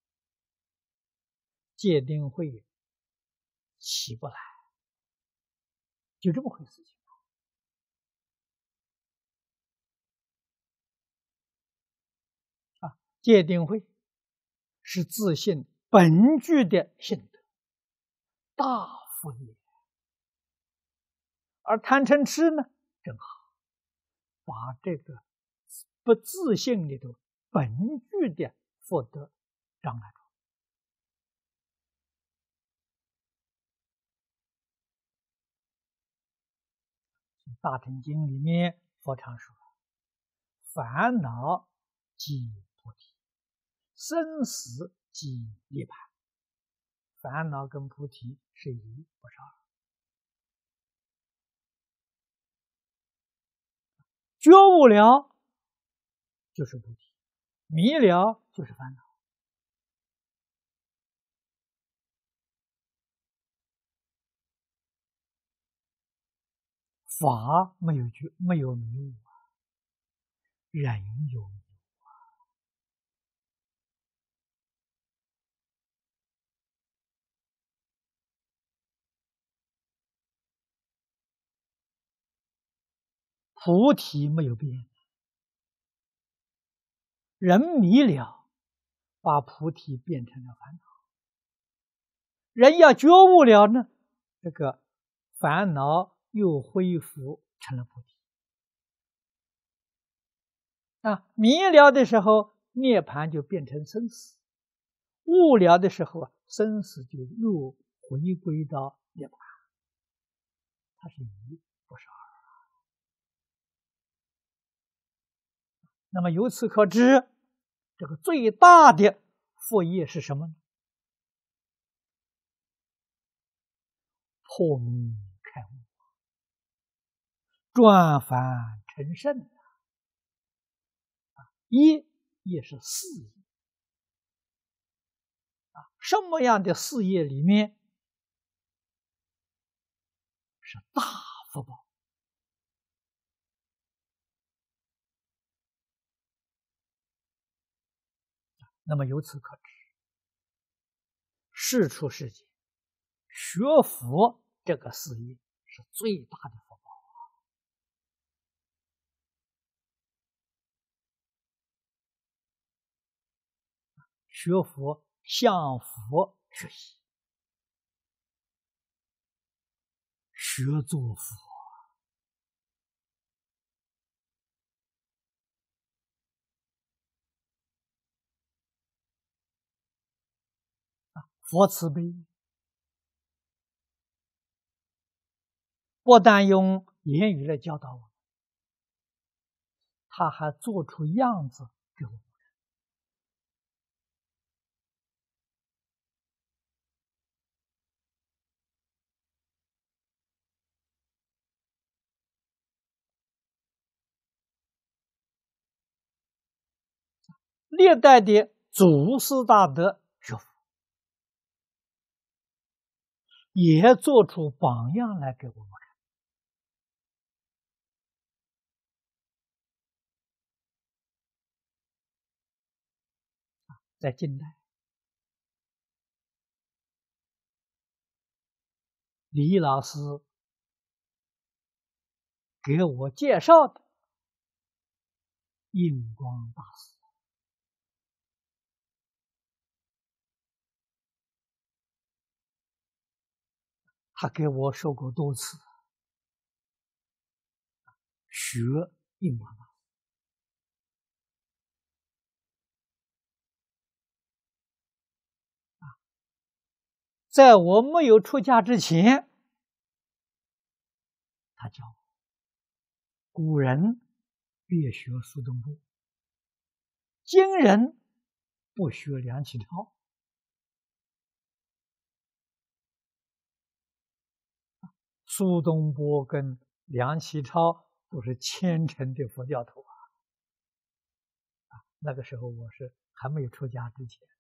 戒定慧起不来，就这么回事情。戒定慧是自信本具的性德，大福业。而贪嗔痴呢，正好把这个不自信里头本具的福德障碍住。大乘经里面佛常说，烦恼即菩提，生死即涅槃。烦恼跟菩提是一，不是二。 觉悟了就是菩提，迷了就是烦恼。法没有觉，没有迷悟，人有。菩提没有变，人迷了，把菩提变成了烦恼。人要觉悟了呢，这个烦恼又恢复成了菩提。迷了的时候，涅槃就变成生死；悟了的时候生死就又回归到涅槃。它是一，不是二。那么由此可知，这个最大的佛业是什么呢？破迷开悟，转凡成圣。业也是事业什么样的事业里面是大福报？那么由此可知，世出世间学佛这个事业是最大的福报。学佛向佛学习，学做佛。佛慈悲，不但用言语来教导我们，他还做出样子给我们。历代的祖师大德学佛，也做出榜样来给我们看。在近代，李老师给我介绍的印光大师，他给我说过多次，学印光大师。在我没有出家之前，他教我，古人别学苏东坡，今人不学梁启超。苏东坡跟梁启超都是虔诚的佛教徒那个时候我是还没有出家之前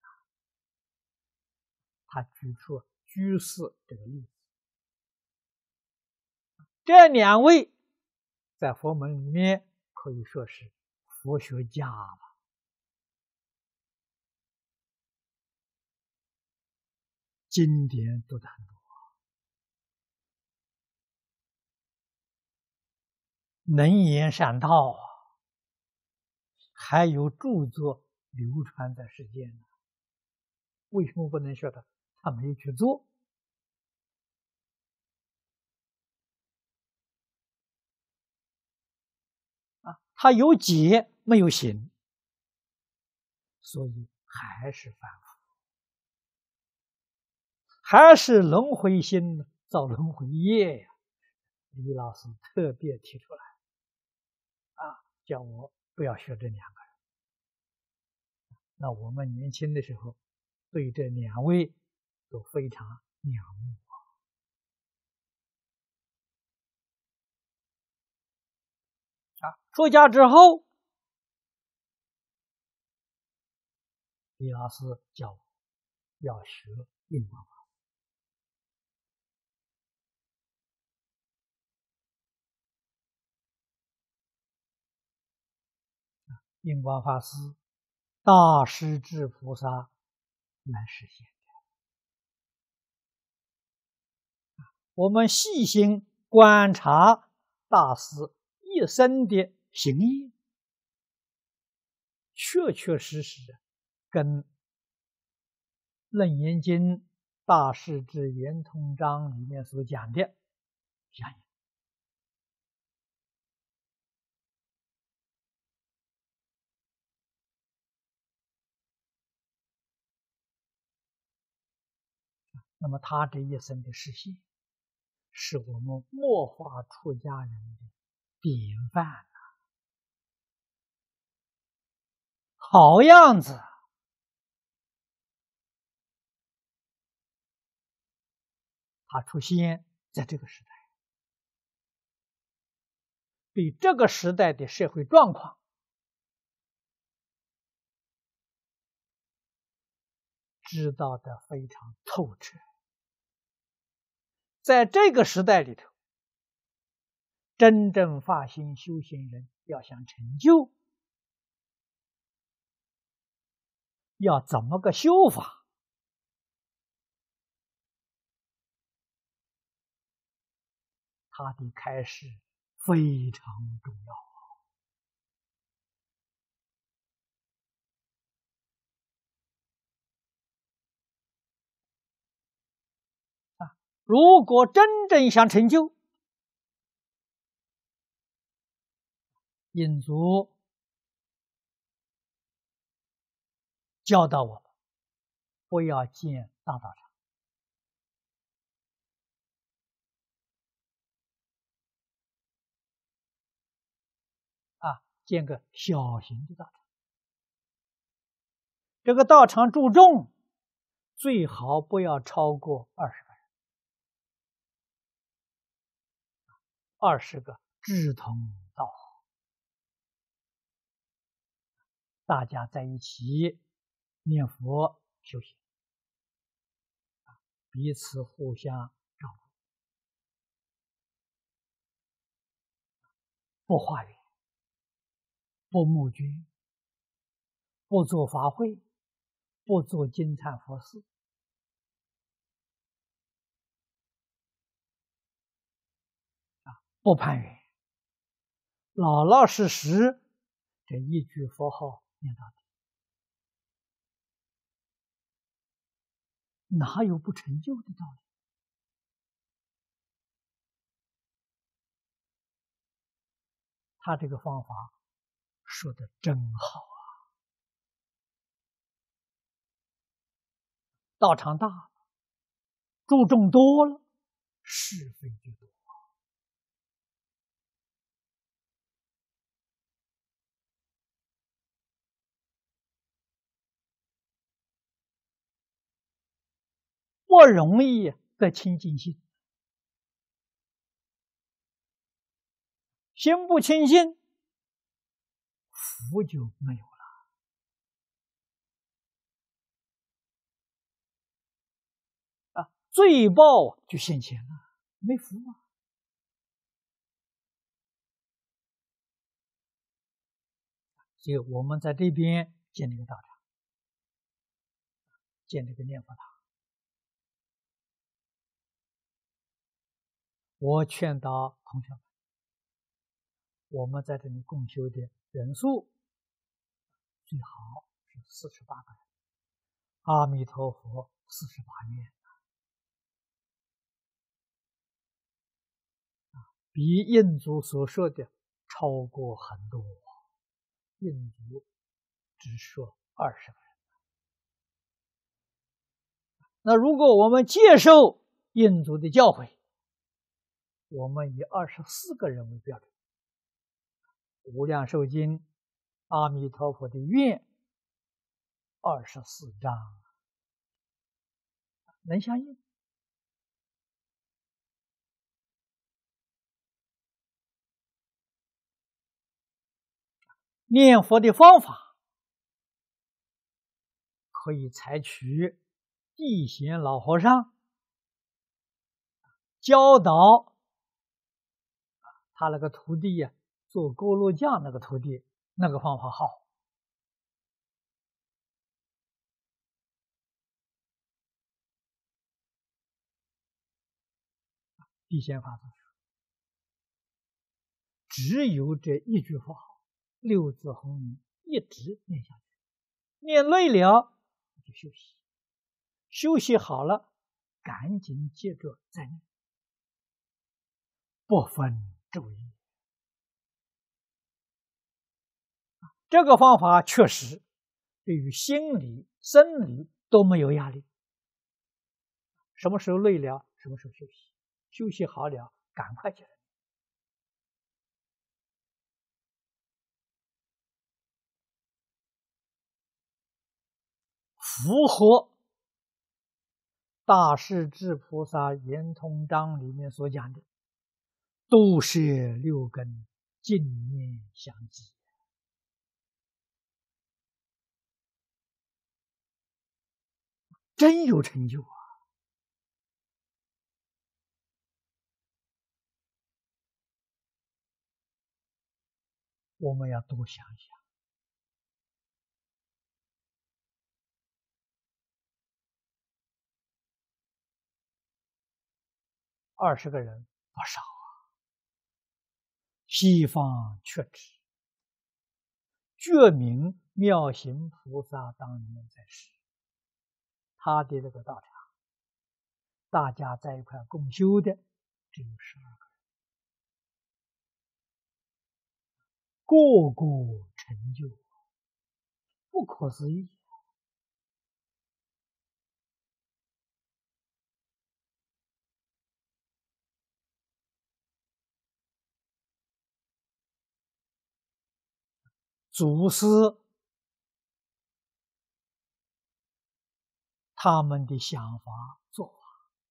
他举出居士这个例子。这两位在佛门里面可以说是佛学家了，经典读得很多，能言善道还有著作流传在世间呢。为什么不能说他没有去做？他有解没有行，所以还是反复，还是轮回心造轮回业呀。李老师特别提出来叫我不要学这两个人。那我们年轻的时候对这两位都非常仰慕出家之后，李老师教我要学印光法。印光法师大势至菩萨来实现。我们细心观察大师一生的行业，确确实实跟《楞严经》大势至圆通章里面所讲的相应。那么他这一生的实现，是我们末法出家人的典范，好样子。他出现在这个时代，对这个时代的社会状况知道得非常透彻。在这个时代里头，真正发心修行人要想成就，要怎么个修法？他的开示非常重要。如果真正想成就，印祖教导我们，不要建大道场，建个小型的道场。这个道场注重最好不要超过20个人，20个志同道合，大家在一起念佛修行，彼此互相照顾，不化缘，不募捐，不做法会，不做金忏佛事，不攀缘，老老实实这一句佛号念到底，哪有不成就的道理？他这个方法说的真好啊！道场大了，注重多了，是非就多。不容易得清净心，心不清净，福就没有了罪报就现前了，没福啊！所以我们在这边建这个道场，建这个念佛堂，我劝导同学们，我们在这里共修的人数最好是48个人，阿弥陀佛48愿，比印祖所说的超过很多。印祖只说20个人。那如果我们接受印祖的教诲，我们以24个人为标准，无量寿经阿弥陀佛的愿24章能相应。 念佛的方法可以采取地贤老和尚教导他那个徒弟呀，做锅炉匠那个徒弟，那个方法好。地贤法祖只有这一句佛号，六字洪名，一直念下去，念累了就休息，休息好了，赶紧接着再念，不分昼夜。这个方法确实对于心理、生理都没有压力。什么时候累了，什么时候休息，休息好了，赶快起来。符合大势至菩萨圆通章里面所讲的，都是六根净念相继，真有成就啊！我们要多想想。20个人不少啊，西方确知，觉明妙行菩萨当年在世，他的这个道场，大家在一块共修的只有12个人，个个成就，不可思议。祖师他们的想法做法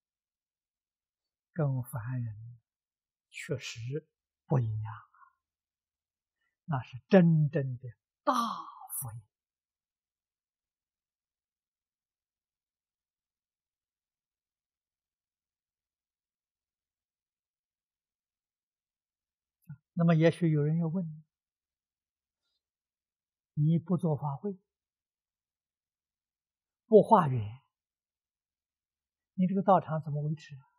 跟凡人确实不一样，那是真正的大福音。那么也许有人要问，你不做法会，不化缘，你这个道场怎么维持啊？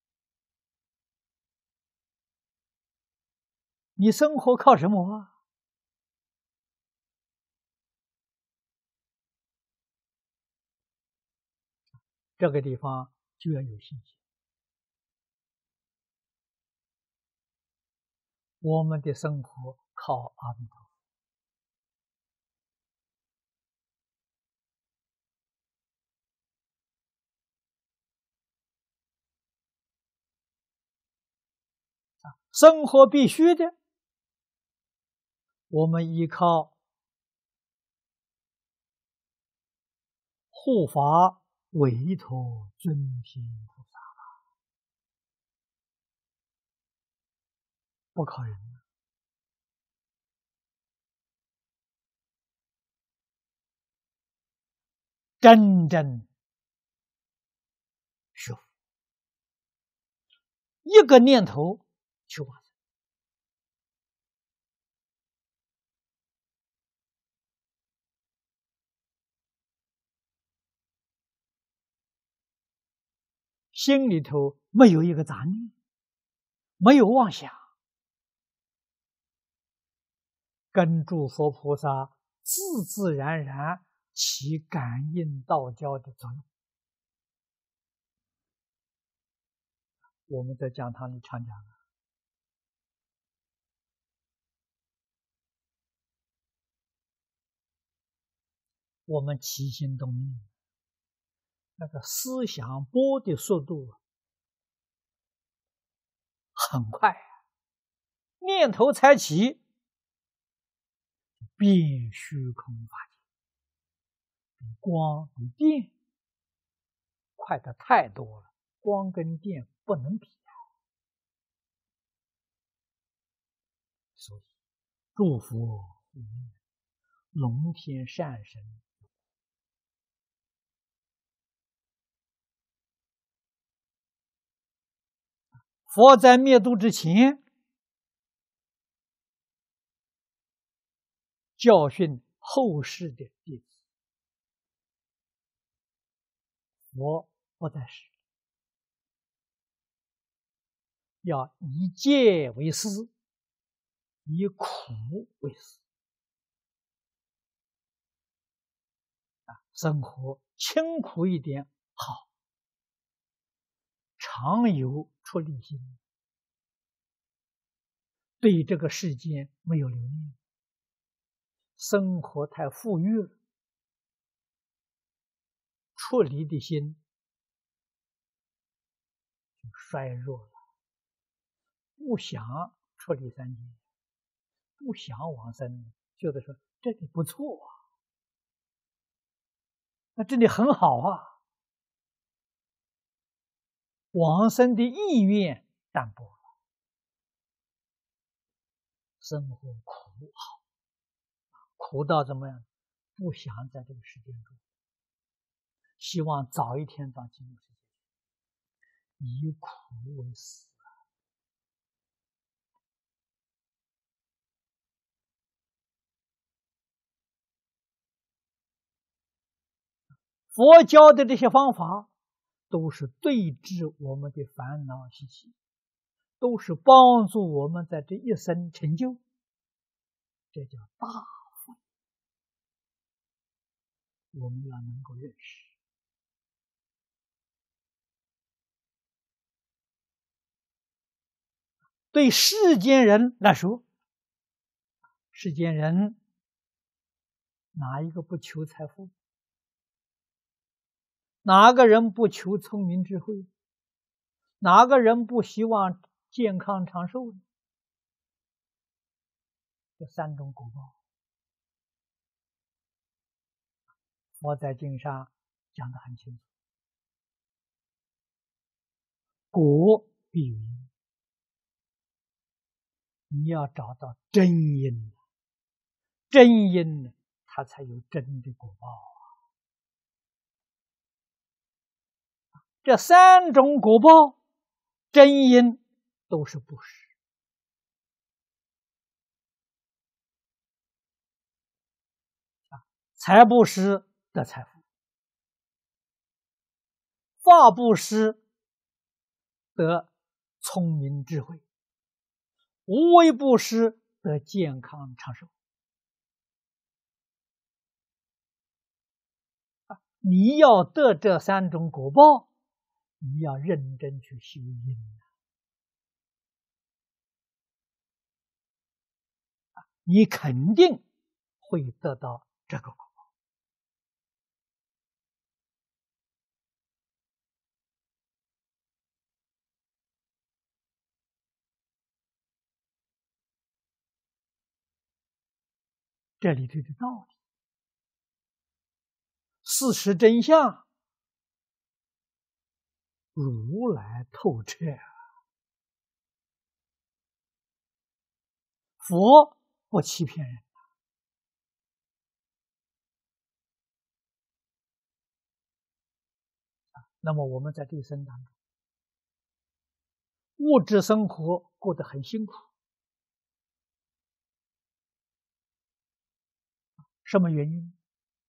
你生活靠什么啊？这个地方就要有信心。我们的生活靠阿弥陀佛，生活必须的，我们依靠护法委托尊天菩萨，不靠人。真正学佛，一个念头就完成。心里头没有一个杂念，没有妄想，跟诸佛菩萨自自然然起感应道交的作用。我们在讲堂里常讲，我们起心动念，那个思想波的速度很快啊，念头才起，变虚空法界，比光比电快的太多了，光跟电不能比啊。所以祝福龙天善神。佛在灭度之前，教训后世的弟子。佛不在世，要以戒为师，以苦为师。生活清苦一点好，常有出离心，对这个世间没有留念，生活太富裕了，出离的心就衰弱了，不想出离三界，不想往生，觉得说这里不错啊，那这里很好啊，往生的意愿淡薄了，生活苦好，苦到怎么样？不想在这个世间中，希望早一天到极乐世界，以苦为师。佛教的这些方法，都是对治我们的烦恼习气，都是帮助我们在这一生成就，这叫大福。我们要能够认识。对世间人来说，世间人哪一个不求财富？哪个人不求聪明智慧？哪个人不希望健康长寿呢？这三种果报，佛在经上讲得很清楚。果必有因，你要找到真因，真因它才有真的果报啊！这三种果报，真因都是布施。财布施得财富，法布施得聪明智慧，无为布施得健康长寿。你要得这三种果报，你要认真去修因你肯定会得到这个果报。这里头的道理，事实真相，如来透彻。佛不欺骗人。那么我们在这一生当中，物质生活过得很辛苦，什么原因？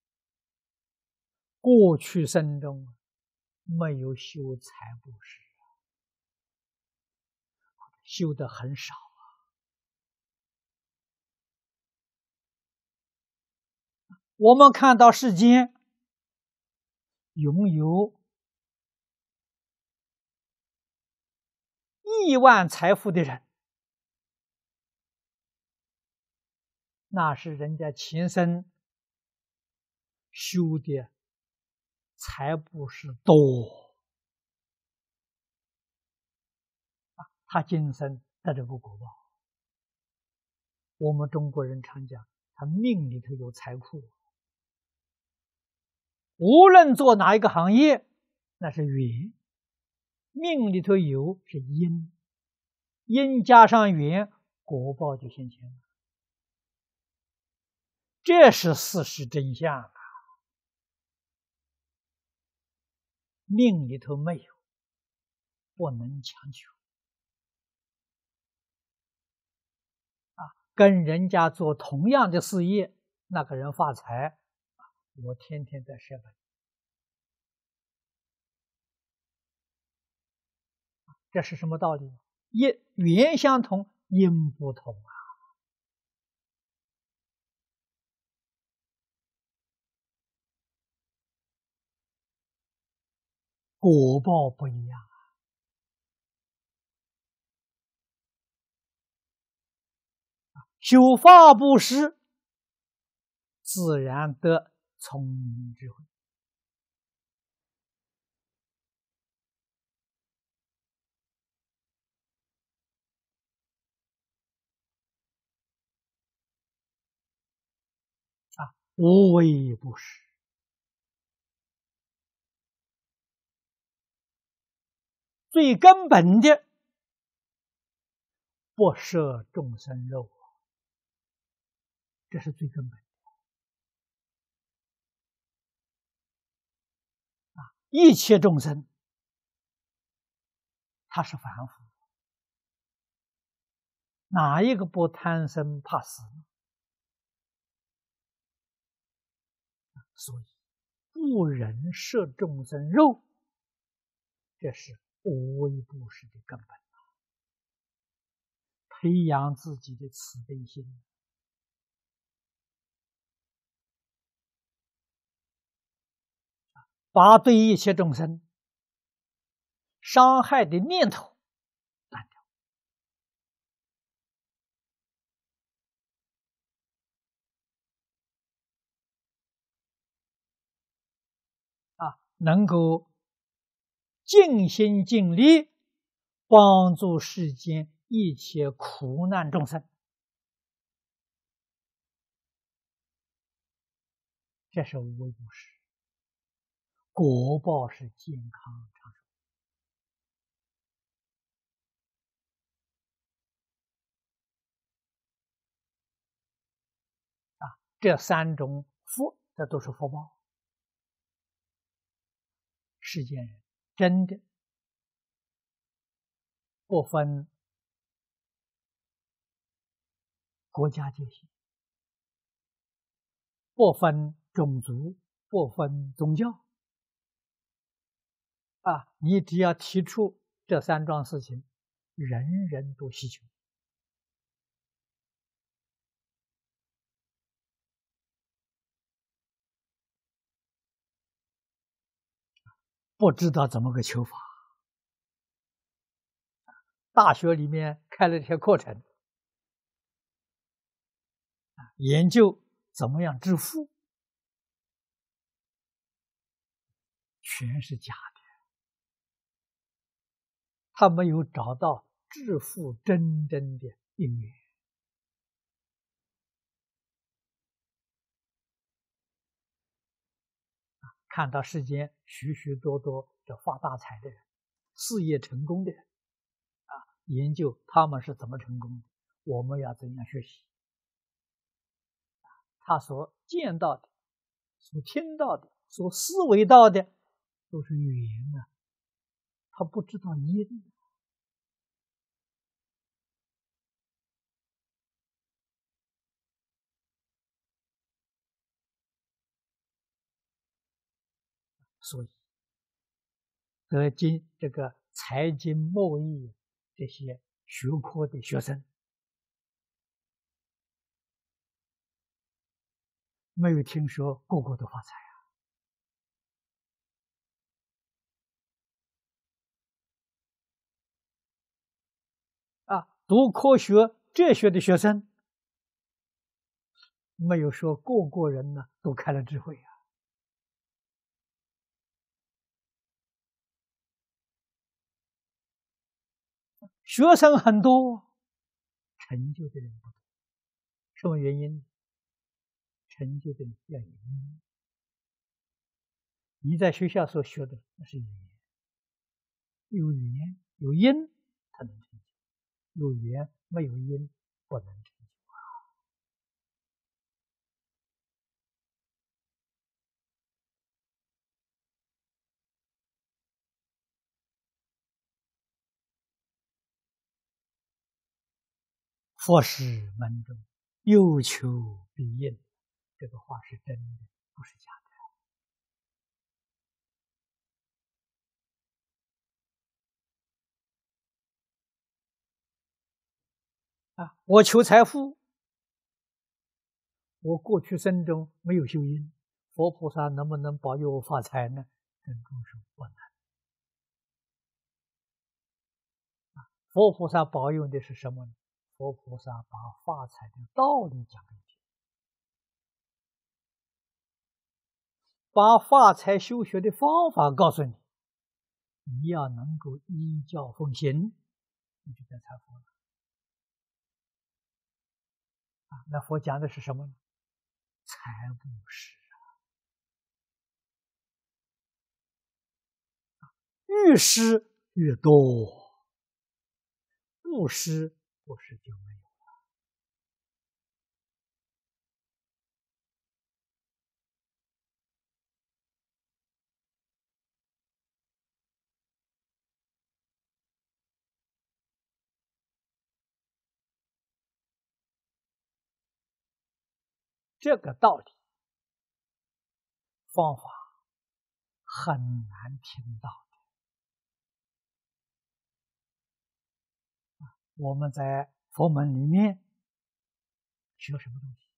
过去生中没有修财布施，修得很少我们看到世间拥有亿万财富的人，那是人家前生修的财布施多，他今生得这个果报。我们中国人常讲，他命里头有财库，无论做哪一个行业，那是缘，命里头有是因，因加上缘，果报就现前了。 这是事实真相啊，命里头没有，不能强求啊。跟人家做同样的事业，那个人发财，我天天在舍本，这是什么道理？缘相同，因不同啊，果报不一样。修法布施，自然得聪明智慧啊，无为布施，最根本的不摄众生肉，这是最根本的。一切众生他是凡夫，哪一个不贪生怕死呢？所以不忍摄众生肉，这是无为布施的根本，培养自己的慈悲心，把对一切众生伤害的念头断掉。能够尽心尽力帮助世间一切苦难众生，这是无为布施，果报是健康长寿这三种福，这都是福报。世间人真的不分国家界限，不分种族，不分宗教你只要提出这三桩事情，人人都希求。不知道怎么个求法，大学里面开了这些课程，研究怎么样致富，全是假的，他没有找到致富真正的因缘。看到世间许许多多这发大财的人，事业成功的人研究他们是怎么成功的，我们要怎样学习？他所见到的、所听到的、所思维到的，都是缘他不知道因。所以得经这个财经贸易这些学科的学生，没有听说个个都发财读科学哲学的学生，没有说个个人都开了智慧学生很多，成就的人不多。什么原因？成就的人要有因。你在学校所学的那是语言，有语言有因才能成就，有缘没有因不能成就佛是门中，有求必应。这个话是真的，不是假的啊！我求财富，我过去生中没有修因，佛菩萨能不能保佑我发财呢？跟众说不能。佛菩萨保佑的是什么呢？佛菩萨把发财的道理讲给你听，把发财修学的方法告诉你，你要能够依教奉行，你就得财富了。那佛讲的是什么呢？财布施，越施越多，不施就没有。这个道理方法很难听到的。我们在佛门里面学什么东西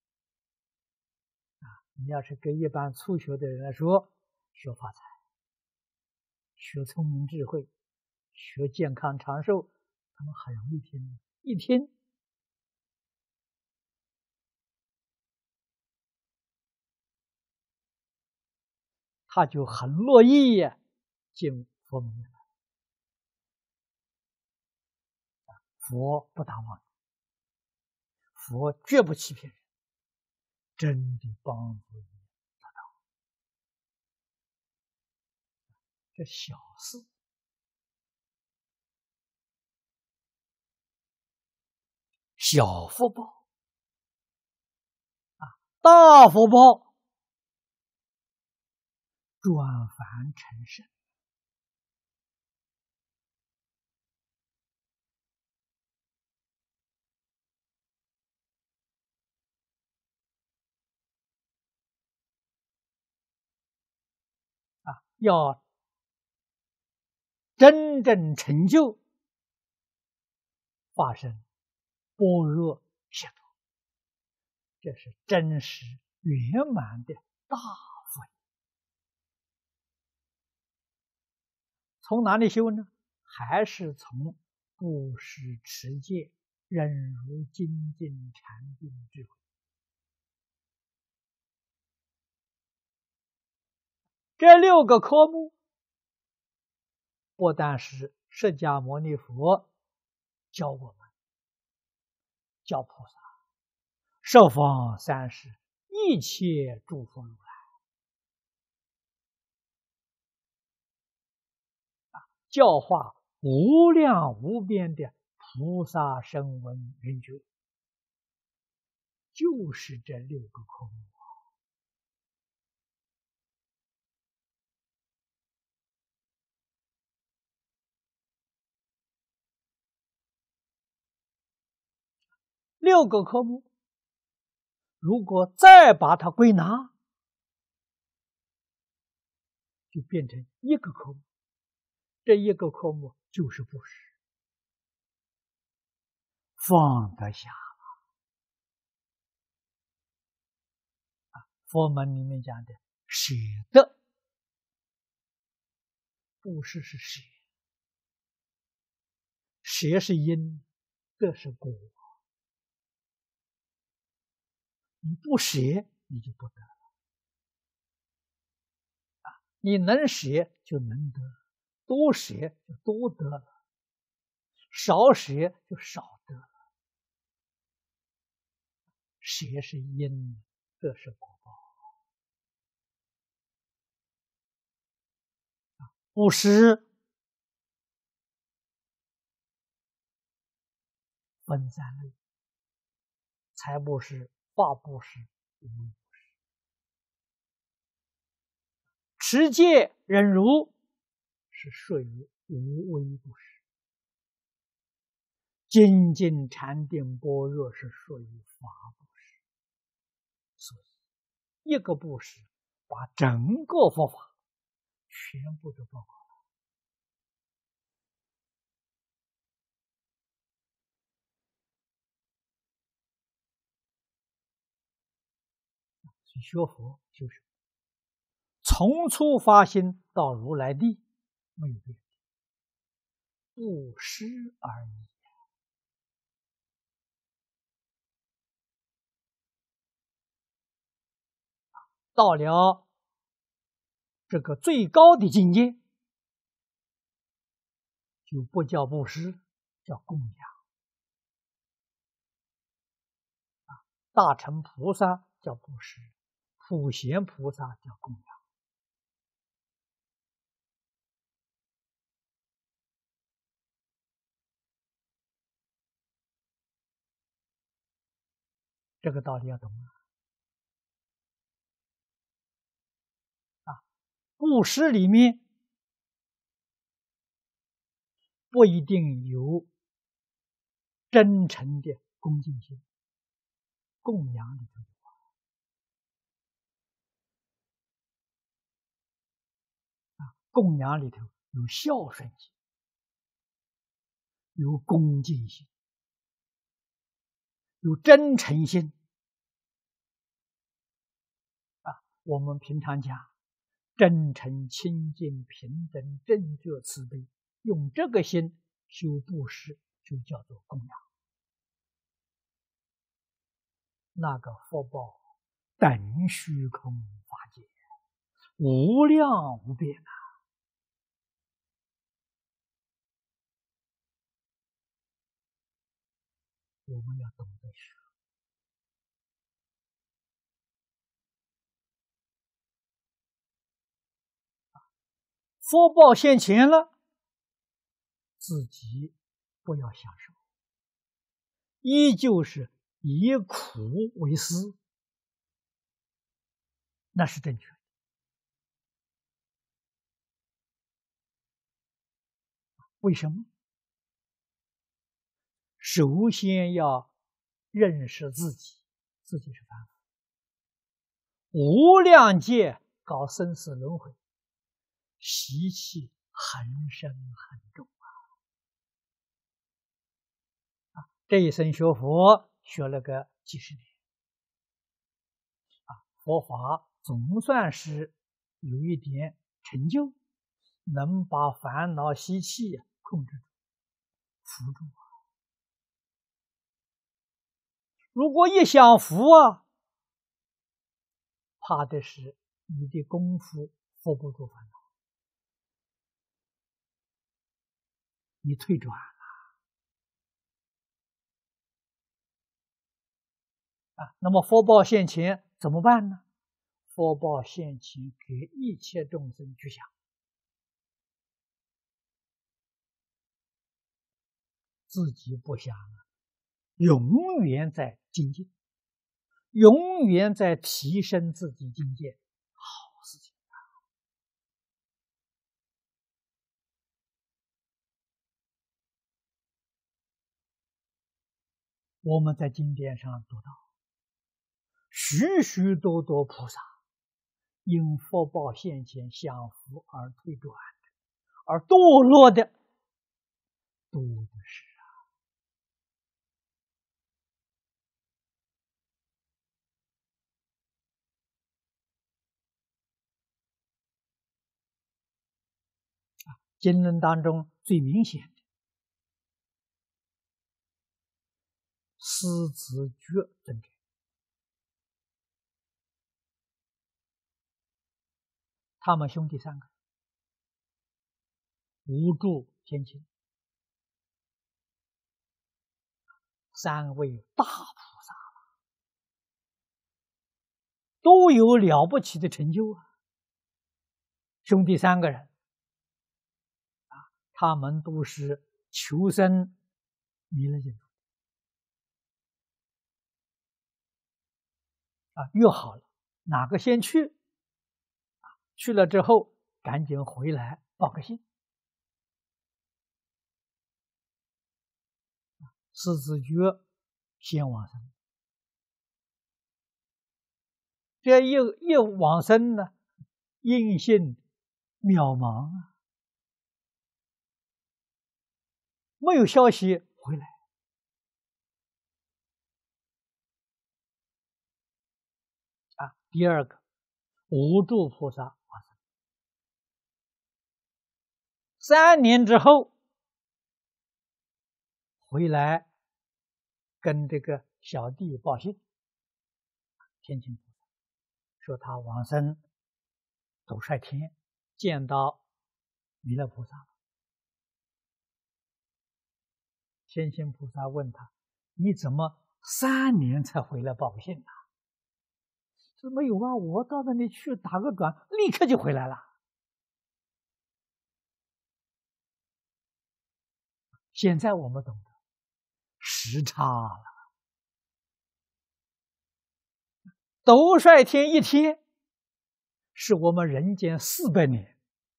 你要是跟一般初学的人来说，学发财，学聪明智慧，学健康长寿，他们很容易听，一听他就很乐意进佛门来。佛不打妄语，佛绝不欺骗人，真的帮助你得到。这小事，小福报大福报转凡成圣。要真正成就化身般若解脱，这是真实圆满的大福。从哪里修呢？还是从布施、持戒、忍辱、精进、禅定、智慧。这6个科目，不但是释迦牟尼佛教我们，教菩萨、十方三世一切诸佛如来教化无量无边的菩萨声闻缘觉，就是这6个科目。6个科目，如果再把它归纳，就变成1个科目。这1个科目就是布施，放得下佛门里面讲的舍得，布施是舍，舍是因，得是果。你不舍，你就不得了。你能舍就能得，多舍就多得了，少舍就少得了。舍是因，得是果报。布施分3类：财布施、法布施、无为布施。持戒忍辱是属于无为布施， 精进禅定般若是属于法布施，所以一个布施把整个佛法全部都包括。学佛就是从初发心到如来地，没有别的，布施而已。到了这个最高的境界，就不叫布施，叫供养。大乘菩萨叫布施，普贤菩萨叫供养。这个道理要懂啊！布施里面不一定有真诚的恭敬心，供养里头供养里头有孝顺心，有恭敬心，有真诚心我们平常讲真诚、清净、平等、正觉、慈悲，用这个心修布施，就叫做供养。那个福报等虚空法界，无量无边我们要懂得学。福报现前了，自己不要享受，依旧是以苦为师，那是正确的。为什么？首先要认识自己，自己是凡夫，无量劫搞生死轮回，习气很深很重这一生学佛学了个几十年佛法总算是有一点成就，能把烦恼习气控制住、扶住如果一想扶怕的是你的功夫扶不住烦恼，你退转了那么福报现前怎么办呢？福报现前给一切众生去想，自己不想永远在精进，永远在提升自己境界，好事情我们在经典上读到，许许多多菩萨因福报现前享福而退转的，而堕落的多的是经论当中最明显的狮子觉尊者，他们兄弟三个无助天亲，三位大菩萨都有了不起的成就兄弟三个人他们都是求生弥勒净土约好了哪个先去去了之后赶紧回来报个信是自觉先往生。这一往生呢，因性渺茫啊，没有消息回来啊。第二个，无住菩萨往生，3年之后回来，跟这个小弟报信，天亲菩萨说他往生斗率天，见到弥勒菩萨了。天亲菩萨问他：“你怎么3年才回来报信呢？”说没有啊，我到那里去打个转，立刻就回来了。现在我们懂得时差了。斗率天1天，是我们人间400年，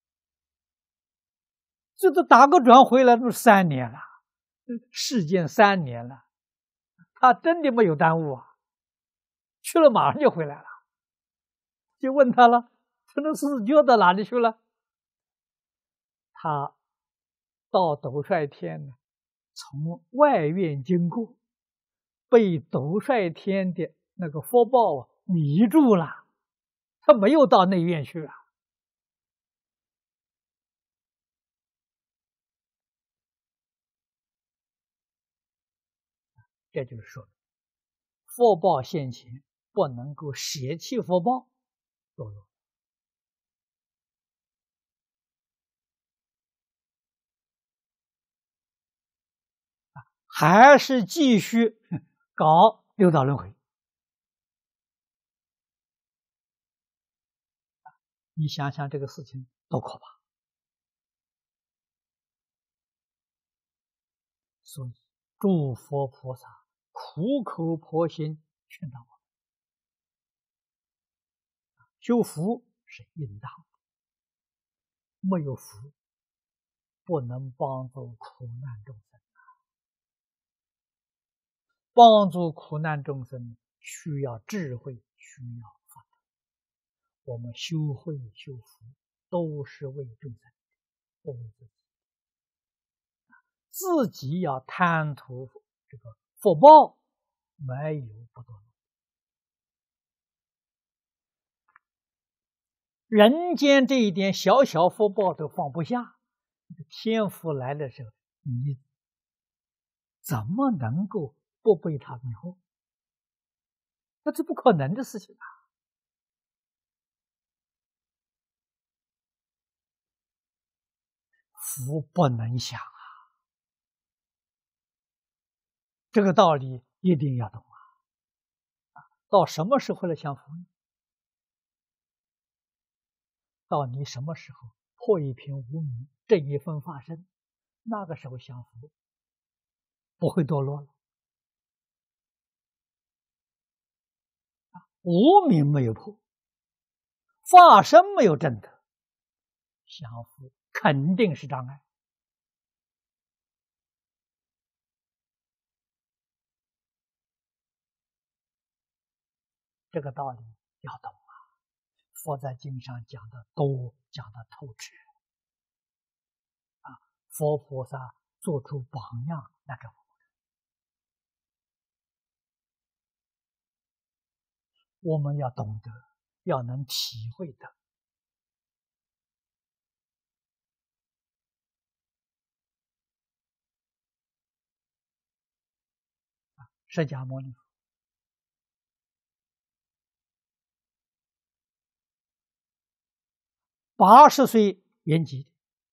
这都打个转回来都3年了，世间3年了，他真的没有耽误啊，去了马上就回来了。就问他了，他那四脚到哪里去了？他到斗率天呢，从外院经过，被斗率天的那个福报迷住了，他没有到内院去啊。这就是说，福报现前，不能够舍弃福报堕落。还是继续搞六道轮回。你想想这个事情多可怕！所以诸佛菩萨苦口婆心劝导我们，修福是应当的，没有福不能帮助苦难众生。帮助苦难众生需要智慧，需要法德。我们修慧修福都是为众生，不为自己。自己要贪图这个福报，没有不堕落。人间这一点小小福报都放不下，天福来的时候，你怎么能够不被他迷惑？那这不可能的事情啊！福不能享啊，这个道理一定要懂啊！到什么时候来享福呢？到你什么时候破一片无明，正一分法身，那个时候享福，不会堕落了。无明没有破，法身没有证得，享福肯定是障碍。这个道理要懂啊！佛在经上讲的多，讲的透彻啊！佛菩萨做出榜样来给我们，我们要懂得，要能体会的。释迦牟尼佛80岁圆寂，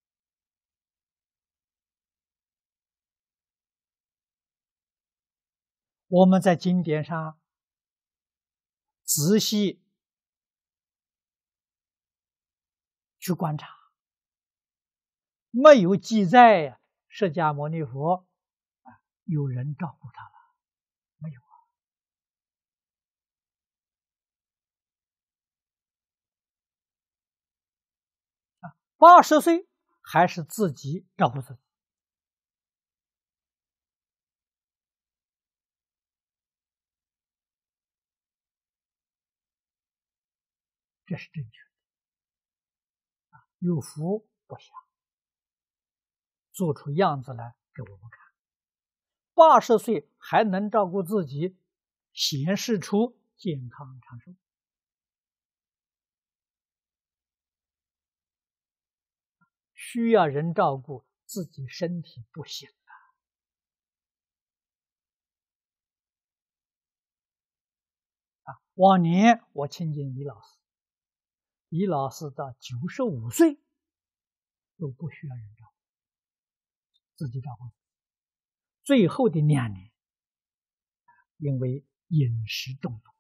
我们在经典上仔细去观察，没有记载释迦牟尼佛有人照顾他了，没有啊！80岁还是自己照顾自己。 这是正确的。有福不享，做出样子来给我们看。80岁还能照顾自己，显示出健康长寿。需要人照顾，自己身体不行往年我亲近李老师，李老师到95岁都不需要人照顾，自己照顾。最后的2年，因为饮食中毒，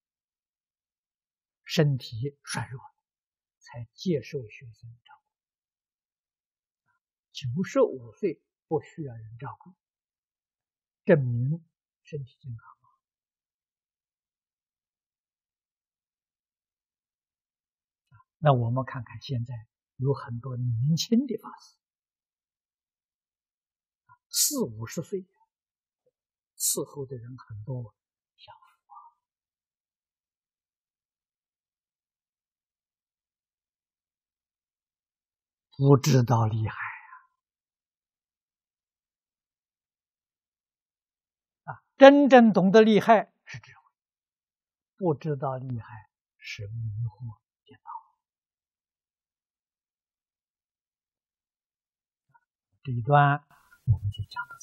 身体衰弱，才接受学生照顾。95岁不需要人照顾，证明身体健康。那我们看看现在有很多年轻的法师，40、50岁伺候的人很多，享福不知道厉害真正懂得厉害是智慧，不知道厉害是迷惑颠倒。这一段我们就讲到。